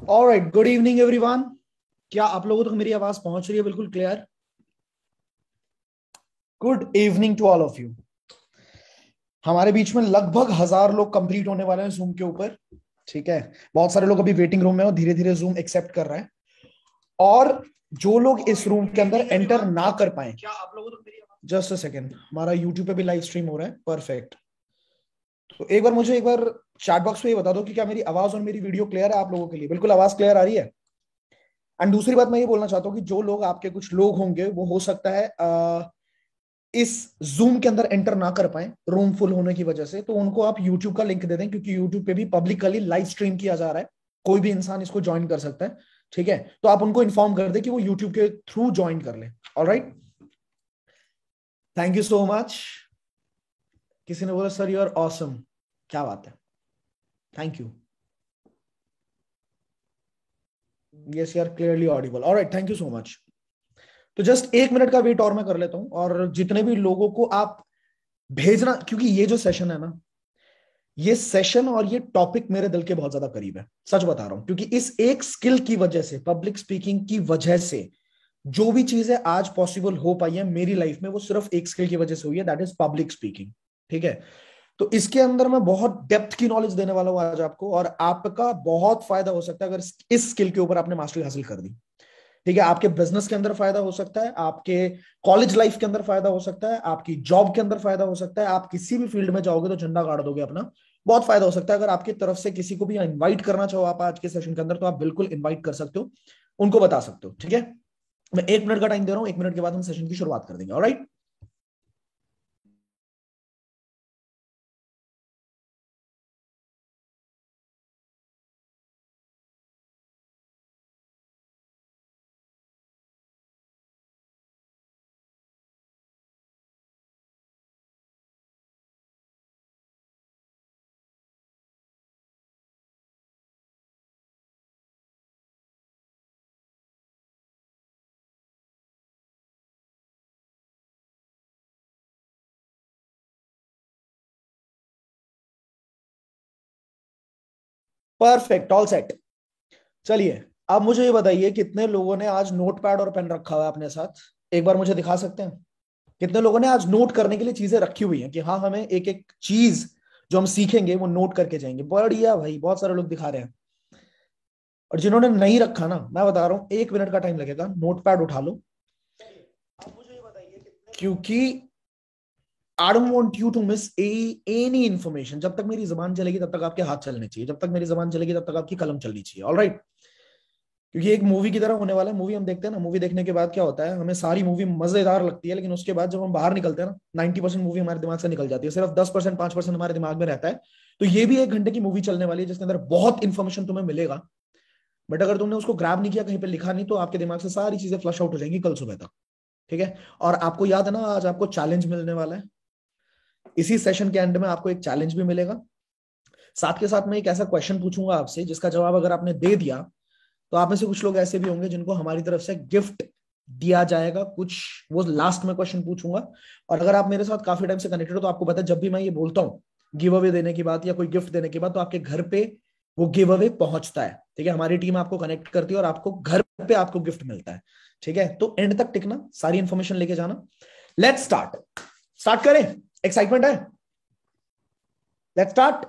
Alright, good evening everyone. क्या आप लोगों तक मेरी आवाज पहुंच रही है? बिल्कुल clear. Good evening to all of you. हमारे बीच में लगभग 1,000 लोग कंप्लीट होने वाले हैं जूम के ऊपर। ठीक है, बहुत सारे लोग अभी वेटिंग रूम में और धीरे धीरे जूम एक्सेप्ट कर रहे हैं। और जो लोग इस रूम के अंदर एंटर ना कर पाए, क्या आप लोगों तक मेरी आवाज? जस्ट अ सेकेंड, हमारा यूट्यूब पे भी लाइव स्ट्रीम हो रहा है। परफेक्ट। तो एक बार चैट बॉक्स पे ये बता दो कि क्या मेरी आवाज और मेरी वीडियो क्लियर है आप लोगों के लिए? बिल्कुल आवाज क्लियर आ रही है। एंड दूसरी बात मैं ये बोलना चाहता हूँ कि जो लोग आपके कुछ लोग होंगे वो हो सकता है इस जूम के अंदर एंटर ना कर पाए रूम फुल होने की वजह से, तो उनको आप यूट्यूब का लिंक दे दें, क्योंकि यूट्यूब पे भी पब्लिकली लाइव स्ट्रीम किया जा रहा है। कोई भी इंसान इसको ज्वाइन कर सकता है। ठीक है, तो आप उनको इन्फॉर्म कर दें कि वो यूट्यूब के थ्रू ज्वाइन कर ले। Alright, thank you so much. किसी ने बोला सर यू आर ऑसम। क्या बात है, thank you. Yes, you are clearly audible. Alright, thank you so much. तो जस्ट 1 मिनट का वेट और मैं कर लेता हूं, और जितने भी लोगों को आप भेजना, क्योंकि ये जो सेशन है ना, ये सेशन और ये टॉपिक मेरे दिल के बहुत ज्यादा करीब है। सच बता रहा हूं, क्योंकि इस एक स्किल की वजह से, पब्लिक स्पीकिंग की वजह से, जो भी चीजें आज पॉसिबल हो पाई है मेरी लाइफ में, वो सिर्फ एक स्किल की वजह से हुई है, दैट इज पब्लिक स्पीकिंग। ठीक है, तो इसके अंदर मैं बहुत डेप्थ की नॉलेज देने वाला हूं आज आपको, और आपका बहुत फायदा हो सकता है अगर इस स्किल के ऊपर आपने मास्टरी हासिल कर दी। ठीक है, आपके बिजनेस के अंदर फायदा हो सकता है, आपके कॉलेज लाइफ के अंदर फायदा हो सकता है, आपकी जॉब के अंदर फायदा हो सकता है, आप किसी भी फील्ड में जाओगे तो झंडा गाड़ दोगे अपना। बहुत फायदा हो सकता है। अगर आपकी तरफ से किसी को भी इनवाइट करना चाहो आप आज के सेशन के अंदर, तो आप बिल्कुल इनवाइट कर सकते हो, उनको बता सकते हो। ठीक है, मैं 1 मिनट का टाइम दे रहा हूं, 1 मिनट के बाद हम सेशन की शुरुआत कर देंगे। Alright, perfect, all set. चलिए, अब मुझे ये बताइए कितने लोगों ने आज नोट पैड और पेन रखा हुआ है अपने साथ? एक बार मुझे दिखा सकते हैं कितने लोगों ने आज नोट करने के लिए चीजें रखी हुई हैं, कि हाँ हमें एक एक चीज जो हम सीखेंगे वो नोट करके जाएंगे। बढ़िया भाई, बहुत सारे लोग दिखा रहे हैं। और जिन्होंने नहीं रखा ना, मैं बता रहा हूँ 1 मिनट का टाइम लगेगा, नोट पैड उठा लो। क्योंकि I don't want you to miss any information. जब तक मेरी जबान चलेगी तब तक आपके हाथ चलने चाहिए, जब तक मेरी जबान चलेगी तब तक आपकी कलम चलनी चाहिए। ऑलराइट, क्योंकि एक मूवी की तरह होने वाला है। मूवी हम देखते हैं ना, मूवी देखने के बाद क्या होता है, हमें सारी मूवी मजेदार लगती है, लेकिन उसके बाद जब हम बाहर निकलते हैं ना, 90% मूवी हमारे दिमाग से निकल जाती है, सिर्फ 10% 5% हमारे दिमाग में रहता है। तो ये भी 1 घंटे की मूवी चलने वाली है जिसके अंदर बहुत इंफॉर्मेशन तुम्हें मिलेगा, बट अगर तुमने उसको ग्रैब नहीं किया, कहीं पे लिखा नहीं, तो आपके दिमाग से सारी चीजें फ्लश आउट हो जाएंगी कल सुबह तक। ठीक है, और आपको याद है ना, आज आपको चैलेंज मिलने वाला है। इसी सेशन के एंड में आपको एक चैलेंज भी मिलेगा। साथ के साथ मैं एक ऐसा क्वेश्चन पूछूंगा आपसे, जिसका जवाब अगर आपने दे दिया, तो आप में से कुछ लोग ऐसे भी होंगे जिनको हमारी तरफ से गिफ्ट दिया जाएगा कुछ। वो लास्ट में क्वेश्चन पूछूंगा। और अगर आप मेरे साथ काफी टाइम से कनेक्टेड हो, तो आपको पता है जब भी मैं ये बोलता हूँ गिव अवे देने की बात या कोई गिफ्ट देने की बात, तो आपके घर पे वो गिव अवे पहुंचता है। ठीक है, हमारी टीम आपको कनेक्ट करती है और आपको घर पे आपको गिफ्ट मिलता है। ठीक है, तो एंड तक टिकना, सारी इंफॉर्मेशन लेके जाना। Let's start. स्टार्ट करें? एक्साइटमेंट है? Let's start.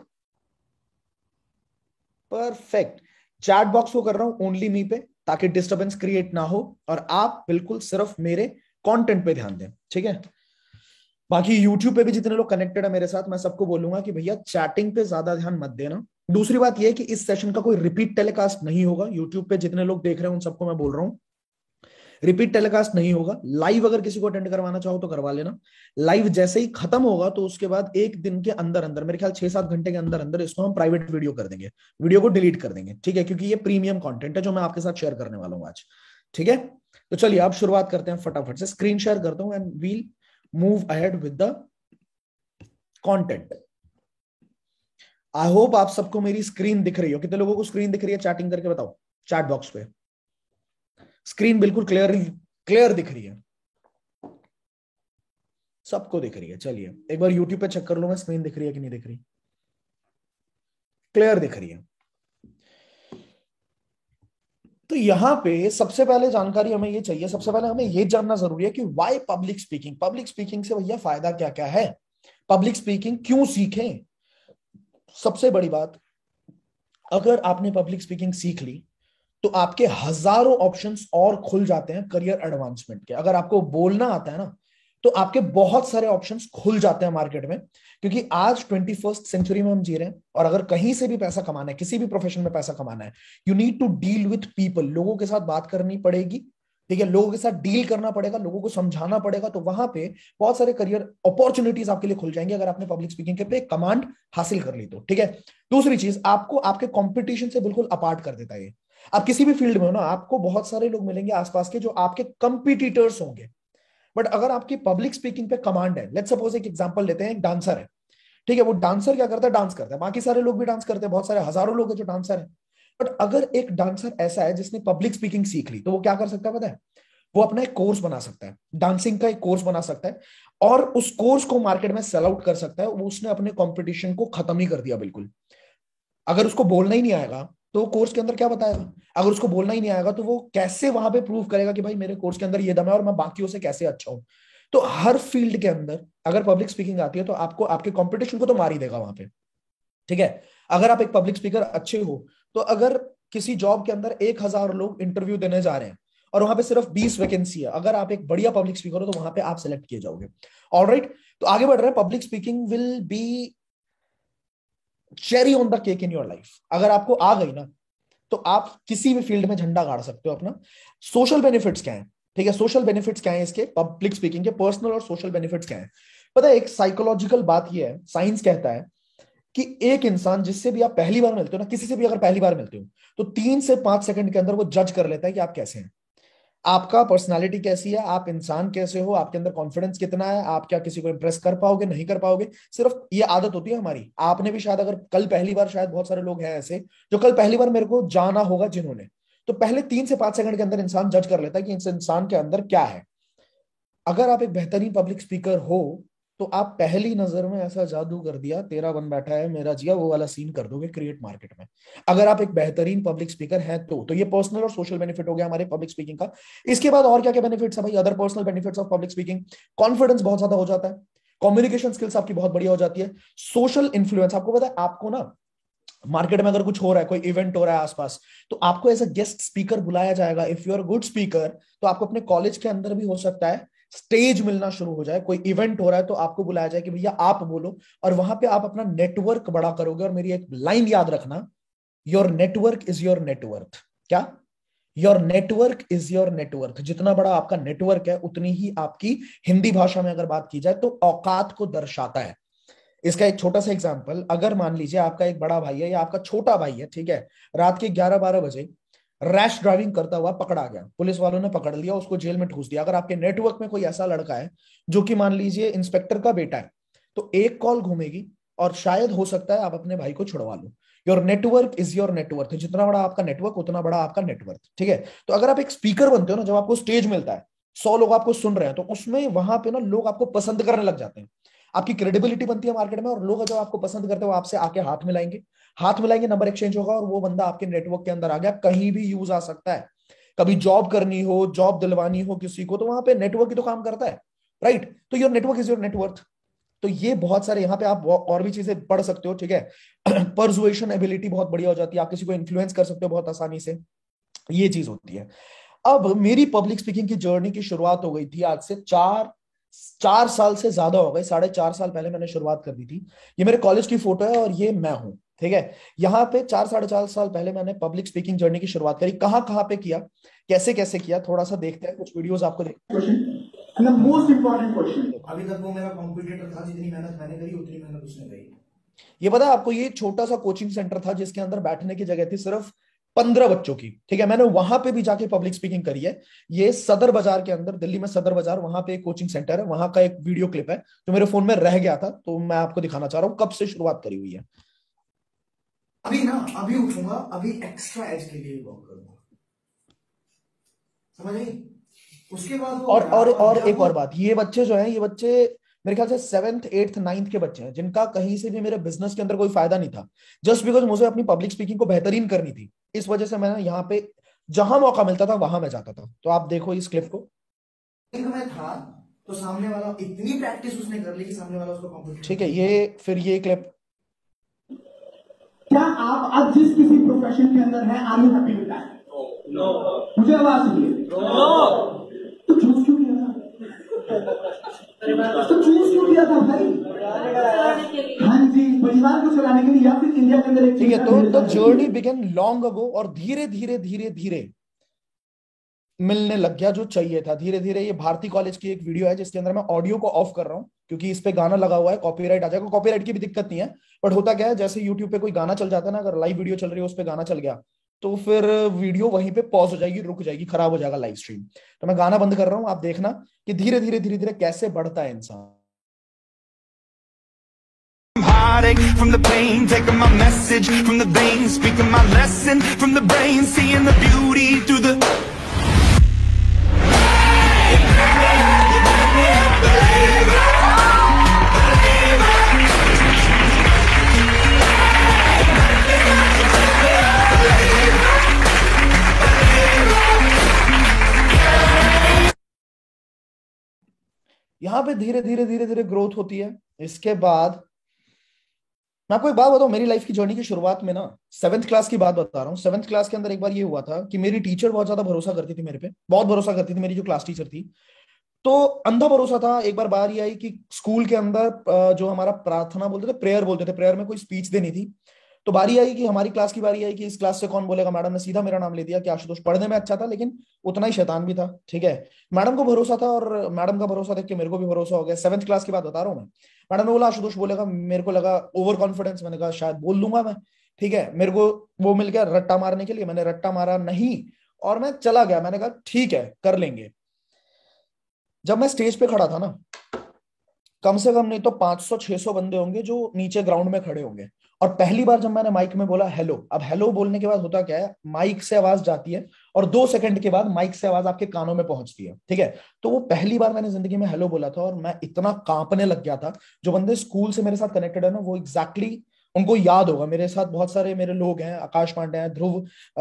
Perfect. Chat box को कर रहा हूं ओनली मी पे, ताकि डिस्टरबेंस क्रिएट ना हो, और आप बिल्कुल सिर्फ मेरे कंटेंट पे ध्यान दें। ठीक है, बाकी यूट्यूब पे भी जितने लोग कनेक्टेड है मेरे साथ, मैं सबको बोलूंगा कि भैया चैटिंग पे ज्यादा ध्यान मत देना। दूसरी बात यह है कि इस सेशन का कोई रिपीट टेलीकास्ट नहीं होगा। यूट्यूब पे जितने लोग देख रहे हैं उन सबको मैं बोल रहा हूँ, रिपीट टेलीकास्ट नहीं होगा। लाइव अगर किसी को अटेंड करवाना चाहो तो करवा लेना। लाइव जैसे ही खत्म होगा, तो उसके बाद एक दिन के अंदर अंदर, मेरे ख्याल 6-7 घंटे के अंदर अंदर, इसको हम प्राइवेट वीडियो कर देंगे, वीडियो को डिलीट कर देंगे। ठीक है, क्योंकि ये प्रीमियम कंटेंट है जो मैं आपके साथ शेयर करने वाला हूँ आज। ठीक है, तो चलिए अब शुरुआत करते हैं फटाफट से। स्क्रीन शेयर करता हूं and we'll move ahead with the content. I hope आप सबको मेरी स्क्रीन दिख रही हो। कितने लोगों को स्क्रीन दिख रही है? चैटिंग करके बताओ चैट बॉक्स पे। स्क्रीन बिल्कुल क्लियर क्लियर दिख रही है? सबको दिख रही है? चलिए एक बार यूट्यूब पे चेक कर लो मैं, स्क्रीन दिख रही है कि नहीं दिख रही। क्लियर दिख रही है? तो यहाँ पे सबसे पहले जानकारी हमें ये चाहिए, सबसे पहले हमें ये जानना जरूरी है कि why public speaking, public speaking से भैया फायदा क्या क्या है, पब्लिक स्पीकिंग क्यों सीखें। सबसे बड़ी बात, अगर आपने पब्लिक स्पीकिंग सीख ली तो आपके हजारों ऑप्शंस और खुल जाते हैं करियर एडवांसमेंट के। अगर आपको बोलना आता है ना, तो आपके बहुत सारे ऑप्शंस खुल जाते हैं मार्केट में, क्योंकि आज 21st सेंचुरी में हम जी रहे हैं। और अगर कहीं से भी पैसा कमाना है, किसी भी प्रोफेशन में पैसा कमाना है, you need to deal with people, लोगों के साथ बात करनी पड़ेगी, ठीक है, लोगों के साथ डील करना पड़ेगा, लोगों को समझाना पड़ेगा। तो वहां पे बहुत सारे करियर अपॉर्चुनिटीज आपके लिए खुल जाएंगे अगर आपने पब्लिक स्पीकिंग के पे कमांड हासिल कर ली तो, ठीक है। दूसरी चीज, आपको आपके कंपटीशन से बिल्कुल अपार्ट कर देता है ये। आप किसी भी फील्ड में हो ना, आपको बहुत सारे लोग मिलेंगे आसपास के जो आपके कंपिटिटर्स होंगे, बट अगर आपकी पब्लिक स्पीकिंग पे कमांड है, लेट्स सपोज एक एग्जांपल लेते हैं, एक डांसर है, ठीक है, वो डांसर क्या करता है, डांस करता है, बाकी सारे लोग भी डांस करते हैं, बहुत सारे हजारों लोग हैं जो डांसर है। बट अगर एक डांसर ऐसा है जिसने पब्लिक स्पीकिंग सीख ली, तो वो क्या कर सकता है पता है, वो अपना एक कोर्स बना सकता है, डांसिंग का एक कोर्स बना सकता है, और उस कोर्स को मार्केट में सेल आउट कर सकता है। वो उसने अपने कंपटीशन को खत्म ही कर दिया बिल्कुल। अगर उसको बोलना ही नहीं आएगा तो वो कोर्स के अंदर क्या बताएगा, अगर उसको बोलना ही नहीं आएगा तो वो कैसे वहां पे प्रूव करेगा कि भाई मेरे कोर्स के अंदर ये दम है और मैं बाकियों से कैसे अच्छा हूं। तो हर फील्ड के अंदर अगर पब्लिक स्पीकिंग आती है तो आपको आपके कंपटीशन को तो मार ही देगा वहां पे, ठीक है। अगर आप एक पब्लिक स्पीकर अच्छे हो, तो अगर किसी जॉब के अंदर 1,000 लोग इंटरव्यू देने जा रहे हैं और वहां पे सिर्फ 20 वैकेंसी है, अगर आप एक बढ़िया पब्लिक स्पीकर हो तो वहां पे आप सिलेक्ट किए जाओगे। ऑलराइट, तो आगे बढ़ रहे हैं। Public speaking will be cherry on the cake in your life. अगर आपको आ गई ना, तो आप किसी भी फील्ड में झंडा गाड़ सकते हो अपना। सोशल बेनिफिट्स क्या है, ठीक है, सोशल बेनिफिट्स क्या है इसके, पब्लिक स्पीकिंग के पर्सनल और सोशल बेनिफिट्स क्या है। पता है, एक साइकोलॉजिकल बात ये है, साइंस कहता है कि एक इंसान जिससे भी आप पहली बार मिलते हो ना, किसी से भी अगर पहली बार मिलते हो, तो 3 से 5 सेकंड के अंदर वो जज कर लेता है कि आप कैसे हैं, आपका पर्सनालिटी कैसी है, आप इंसान कैसे हो, आपके अंदर कॉन्फिडेंस कितना है, आप क्या किसी को इंप्रेस कर पाओगे नहीं कर पाओगे। सिर्फ ये आदत होती है हमारी। आपने भी शायद अगर कल पहली बार, शायद बहुत सारे लोग हैं ऐसे जो कल पहली बार मेरे को जाना होगा जिन्होंने, तो पहले 3 से 5 सेकंड के अंदर इंसान जज कर लेता है कि इस इंसान के अंदर क्या है। अगर आप एक बेहतरीन पब्लिक स्पीकर हो, तो आप पहली नजर में ऐसा जादू कर दिया, तेरा बन बैठा है मेरा जिया, वो वाला सीन कर दोगे क्रिएट मार्केट में। अगर आप एक बेहतरीन पब्लिक स्पीकर है तो ये पर्सनल और सोशल बेनिफिट हो गया हमारे पब्लिक स्पीकिंग का। इसके बाद और क्या क्या बेनिफिट्स है भाई, other personal benefits of public speaking. Confidence बहुत ज्यादा हो जाता है, कम्युनिकेशन स्किल्स आपकी बहुत बढ़िया हो जाती है, सोशल इन्फ्लुएंस। आपको पता है, आपको ना मार्केट में अगर कुछ हो रहा है, कोई इवेंट हो रहा है आसपास, तो आपको एज अ गेस्ट स्पीकर बुलाया जाएगा। If you are good speaker, तो आपको अपने कॉलेज के अंदर भी हो सकता है स्टेज मिलना शुरू हो जाए, कोई इवेंट हो रहा है तो आपको बुलाया जाए कि भैया आप बोलो, और वहां पे आप अपना नेटवर्क बड़ा करोगे। और मेरी एक लाइन याद रखना, your network is your net worth. क्या? Your network is your net worth. जितना बड़ा आपका नेटवर्क है, उतनी ही आपकी, हिंदी भाषा में अगर बात की जाए तो, औकात को दर्शाता है। इसका एक छोटा सा एग्जांपल, अगर मान लीजिए आपका एक बड़ा भाई है या आपका छोटा भाई है, ठीक है, रात के 11-12 बजे रैश ड्राइविंग करता हुआ पकड़ा गया, पुलिस वालों ने पकड़ लिया, उसको जेल में ठूस दिया। अगर आपके नेटवर्क में कोई ऐसा लड़का है जो कि मान लीजिए इंस्पेक्टर का बेटा है, तो एक कॉल घूमेगी और शायद हो सकता है आप अपने भाई को छुड़वा लो। Your network is your net worth. जितना बड़ा आपका नेटवर्क, उतना बड़ा आपका नेटवर्क, ठीक है। तो अगर आप एक स्पीकर बनते हो ना, जब आपको स्टेज मिलता है, 100 लोग आपको सुन रहे हैं, तो उसमें वहां पे ना लोग आपको पसंद करने लग जाते हैं, आपकी क्रेडिबिलिटी बनती है मार्केट में, और लोग जब आपको पसंद करते हो आपसे आके हाथ मिलाएंगे, हाथ मिलाएंगे, नंबर एक्सचेंज होगा, और वो बंदा आपके नेटवर्क के अंदर आ गया, कहीं भी यूज आ सकता है। कभी जॉब करनी हो, जॉब दिलवानी हो किसी को, तो वहां पे नेटवर्क ही तो काम करता है, राइट। तो your network is your net worth. तो ये बहुत सारे यहाँ पे आप और भी चीजें पढ़ सकते हो, ठीक है। परसुएशन एबिलिटी बहुत बढ़िया हो जाती है, आप किसी को इन्फ्लुएंस कर सकते हो बहुत आसानी से, ये चीज होती है। अब मेरी पब्लिक स्पीकिंग की जर्नी की शुरुआत हो गई थी आज से 4 साल से ज्यादा हो गए, 4.5 साल पहले मैंने शुरुआत कर दी थी। ये मेरे कॉलेज की फोटो है और ये मैं हूं, ठीक है। यहाँ पे 4-4.5 साल पहले मैंने पब्लिक स्पीकिंग जर्नी की शुरुआत करी। कहाँ कहाँ पे किया, कैसे कैसे किया, थोड़ा सा देखते हैं, कुछ वीडियोस आपको देखते हैं। मोस्ट इंपॉर्टेंट क्वेश्चन, अभी तक वो मेरा कॉम्पिटिटर था, जितनी मेहनत मैंने करी उतनी मेहनत उसने करी। ये पता है आपको, ये छोटा सा कोचिंग सेंटर था जिसके अंदर बैठने की जगह थी सिर्फ 15 बच्चों की, ठीक है। मैंने वहां पे भी जाके पब्लिक स्पीकिंग करी है। ये सदर बाजार के अंदर, दिल्ली में सदर बाजार, वहां पे एक कोचिंग सेंटर है, वहां का एक वीडियो क्लिप है जो मेरे फोन में रह गया था, तो मैं आपको दिखाना चाह रहा हूँ कब से शुरुआत करी हुई है। अभी ना, अभी उठूंगा, अभी एक्स्ट्रा एज के लिए वॉक करूंगा, समझ आई। उसके बाद और एक और बात, ये बच्चे जो हैं, ये बच्चे मेरे ख्याल से 7th 8th 9th के बच्चे हैं, जिनका कहीं से भी मेरे बिजनेस के अंदर कोई फायदा नहीं था। जस्ट बिकॉज मुझे अपनी पब्लिक स्पीकिंग को बेहतरीन करनी थी, इस वजह से मैंने यहाँ पे जहां मौका मिलता था वहां मैं जाता था। तो आप देखो इस क्लिप को। में था तो सामने वाला इतनी प्रैक्टिस उसने कर ली कि सामने वाला उसको कॉम्पिटिशन। ठीक है, ये फिर ये क्लिप। क्या आप अब जिस किसी प्रोफेशन के अंदर हैं, are you happy with that? No. मुझे आवाज नहीं है। नो। तो चूज क्यों किया था? तो चूज क्यों किया था भाई? हाँ जी, परिवार को चलाने के लिए, या फिर इंडिया के अंदर एक ठीक है, तो the journey began long ago, और धीरे धीरे धीरे धीरे मिलने लग गया जो चाहिए था। धीरे धीरे, ये भारती कॉलेज की एक वीडियो है जिसके अंदर मैं ऑडियो को ऑफ कर रहा हूँ क्योंकि इस पे गाना लगा हुआ है, कॉपीराइट आ जाएगा। कॉपीराइट की भी दिक्कत नहीं है, बट होता क्या है, जैसे यूट्यूब पे कोई गाना चल जाता है ना, अगर लाइव वीडियो चल रही है उस पे गाना चल गया तो फिर वीडियो वहीं पे पॉज हो जाएगी, रुक जाएगी, खराब हो जाएगा लाइव स्ट्रीम। तो मैं गाना बंद कर रहा हूँ, आप देखना कि धीरे धीरे धीरे धीरे कैसे बढ़ता है इंसान। Heartache from the pain, taking my message from the veins, speaking my lesson from the brain, seeing the beauty through the यहाँ पे धीरे धीरे धीरे धीरे ग्रोथ होती है। इसके बाद मैं आपको एक बात बताऊं, मेरी लाइफ की जर्नी की शुरुआत में ना, 7th क्लास की बात बता रहा हूँ। 7th क्लास के अंदर एक बार ये हुआ था कि मेरी टीचर बहुत ज्यादा भरोसा करती थी मेरे पे, बहुत भरोसा करती थी, मेरी जो क्लास टीचर थी। तो अंधा भरोसा था। एक बार बारी आई कि स्कूल के अंदर जो हमारा प्रार्थना बोलते थे, प्रेयर बोलते थे, प्रेयर में कोई स्पीच देनी थी। तो बारी आई कि हमारी क्लास की बारी आई कि इस क्लास से कौन बोलेगा। मैडम ने सीधा मेरा नाम ले दिया कि आशुतोष। पढ़ने में अच्छा था लेकिन उतना ही शैतान भी था, ठीक है। मैडम को भरोसा था और मैडम का भरोसा देख के मेरे को भी भरोसा हो गया। 7th क्लास की बात बता रहा हूँ मैं। मैडम ने बोला आशुतोष बोलेगा, मेरे को लगा ओवर कॉन्फिडेंस, मैंने कहा शायद बोल लूंगा मैं, ठीक है। मेरे को वो मिल गया रट्टा मारने के लिए, मैंने रट्टा मारा नहीं और मैं चला गया। मैंने कहा ठीक है कर लेंगे। जब मैं स्टेज पे खड़ा था ना, कम से कम नहीं तो 500-600 बंदे होंगे जो नीचे ग्राउंड में खड़े होंगे। और पहली बार जब मैंने माइक में बोला हेलो, अब हेलो बोलने के बाद होता क्या है, माइक से आवाज जाती है और 2 सेकंड के बाद माइक से आवाज आपके कानों में पहुंचती है, ठीक है। तो वो पहली बार मैंने जिंदगी में हेलो बोला था और मैं इतना कांपने लग गया था। जो बंदे स्कूल से मेरे साथ कनेक्टेड है ना, वो एग्जैक्टली उनको याद होगा। मेरे साथ बहुत सारे मेरे लोग हैं, आकाश पांडे हैं, ध्रुव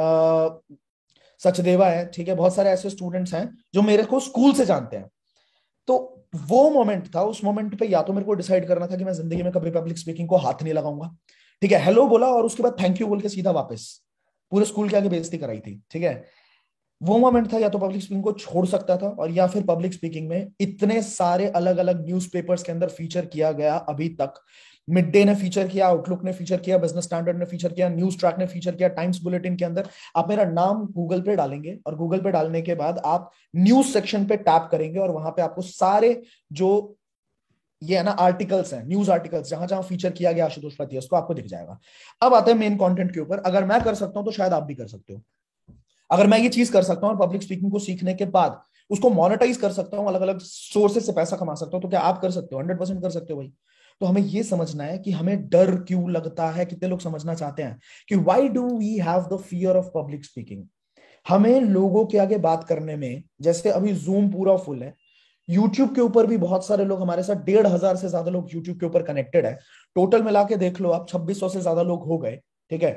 सचदेवा है, ठीक है। बहुत सारे ऐसे स्टूडेंट्स हैं जो मेरे को स्कूल से जानते हैं। तो वो मोमेंट था, उस मोमेंट पे या तो मेरे को डिसाइड करना था कि मैं जिंदगी में कभी पब्लिक स्पीकिंग को हाथ नहीं लगाऊंगा, ठीक है। हेलो बोला और उसके बाद थैंक यू बोल के सीधा वापस। पूरे स्कूल के आगे बेइज्जती कराई थी, ठीक है। वो मोमेंट था, या तो पब्लिक स्पीकिंग को छोड़ सकता था और या फिर पब्लिक स्पीकिंग में इतने सारे अलग अलग न्यूज़पेपर्स के अंदर फीचर किया गया अभी तक। मिड डे ने फीचर किया, आउटलुक ने फीचर किया, बिजनेस स्टैंडर्ड ने फीचर किया, न्यूज ट्रैक ने फीचर किया, टाइम्स बुलेटिन के अंदर। आप मेरा नाम गूगल पे डालेंगे और गूगल पे डालने के बाद आप न्यूज सेक्शन पे टैप करेंगे और वहां पे आपको सारे जो ये है ना आर्टिकल्स हैं, न्यूज आर्टिकल्स, जहां जहां फीचर किया गया आशुतोष प्रतियस को आपको दिख जाएगा। अब आते हैं मेन कंटेंट के ऊपर। अगर मैं कर सकता हूं तो शायद आप भी कर सकते हो। अगर मैं ये चीज कर सकता हूं और पब्लिक स्पीकिंग को सीखने के बाद उसको मोनेटाइज कर सकता हूं, अलग अलग सोर्सेज से पैसा कमा सकता हूं, तो क्या आप कर सकते हो? 100% कर सकते हो भाई। तो हमें ये समझना है कि हमें डर क्यों लगता है। कितने लोग समझना चाहते हैं कि why do we have the fear of public speaking. हमें लोगों के आगे बात करने में, जैसे अभी जूम पूरा फुल है, यूट्यूब के ऊपर भी बहुत सारे लोग हमारे साथ, 1,500 से ज्यादा लोग यूट्यूब के ऊपर कनेक्टेड है। टोटल मिला के देख लो आप, 2,600 से ज्यादा लोग हो गए, ठीक है।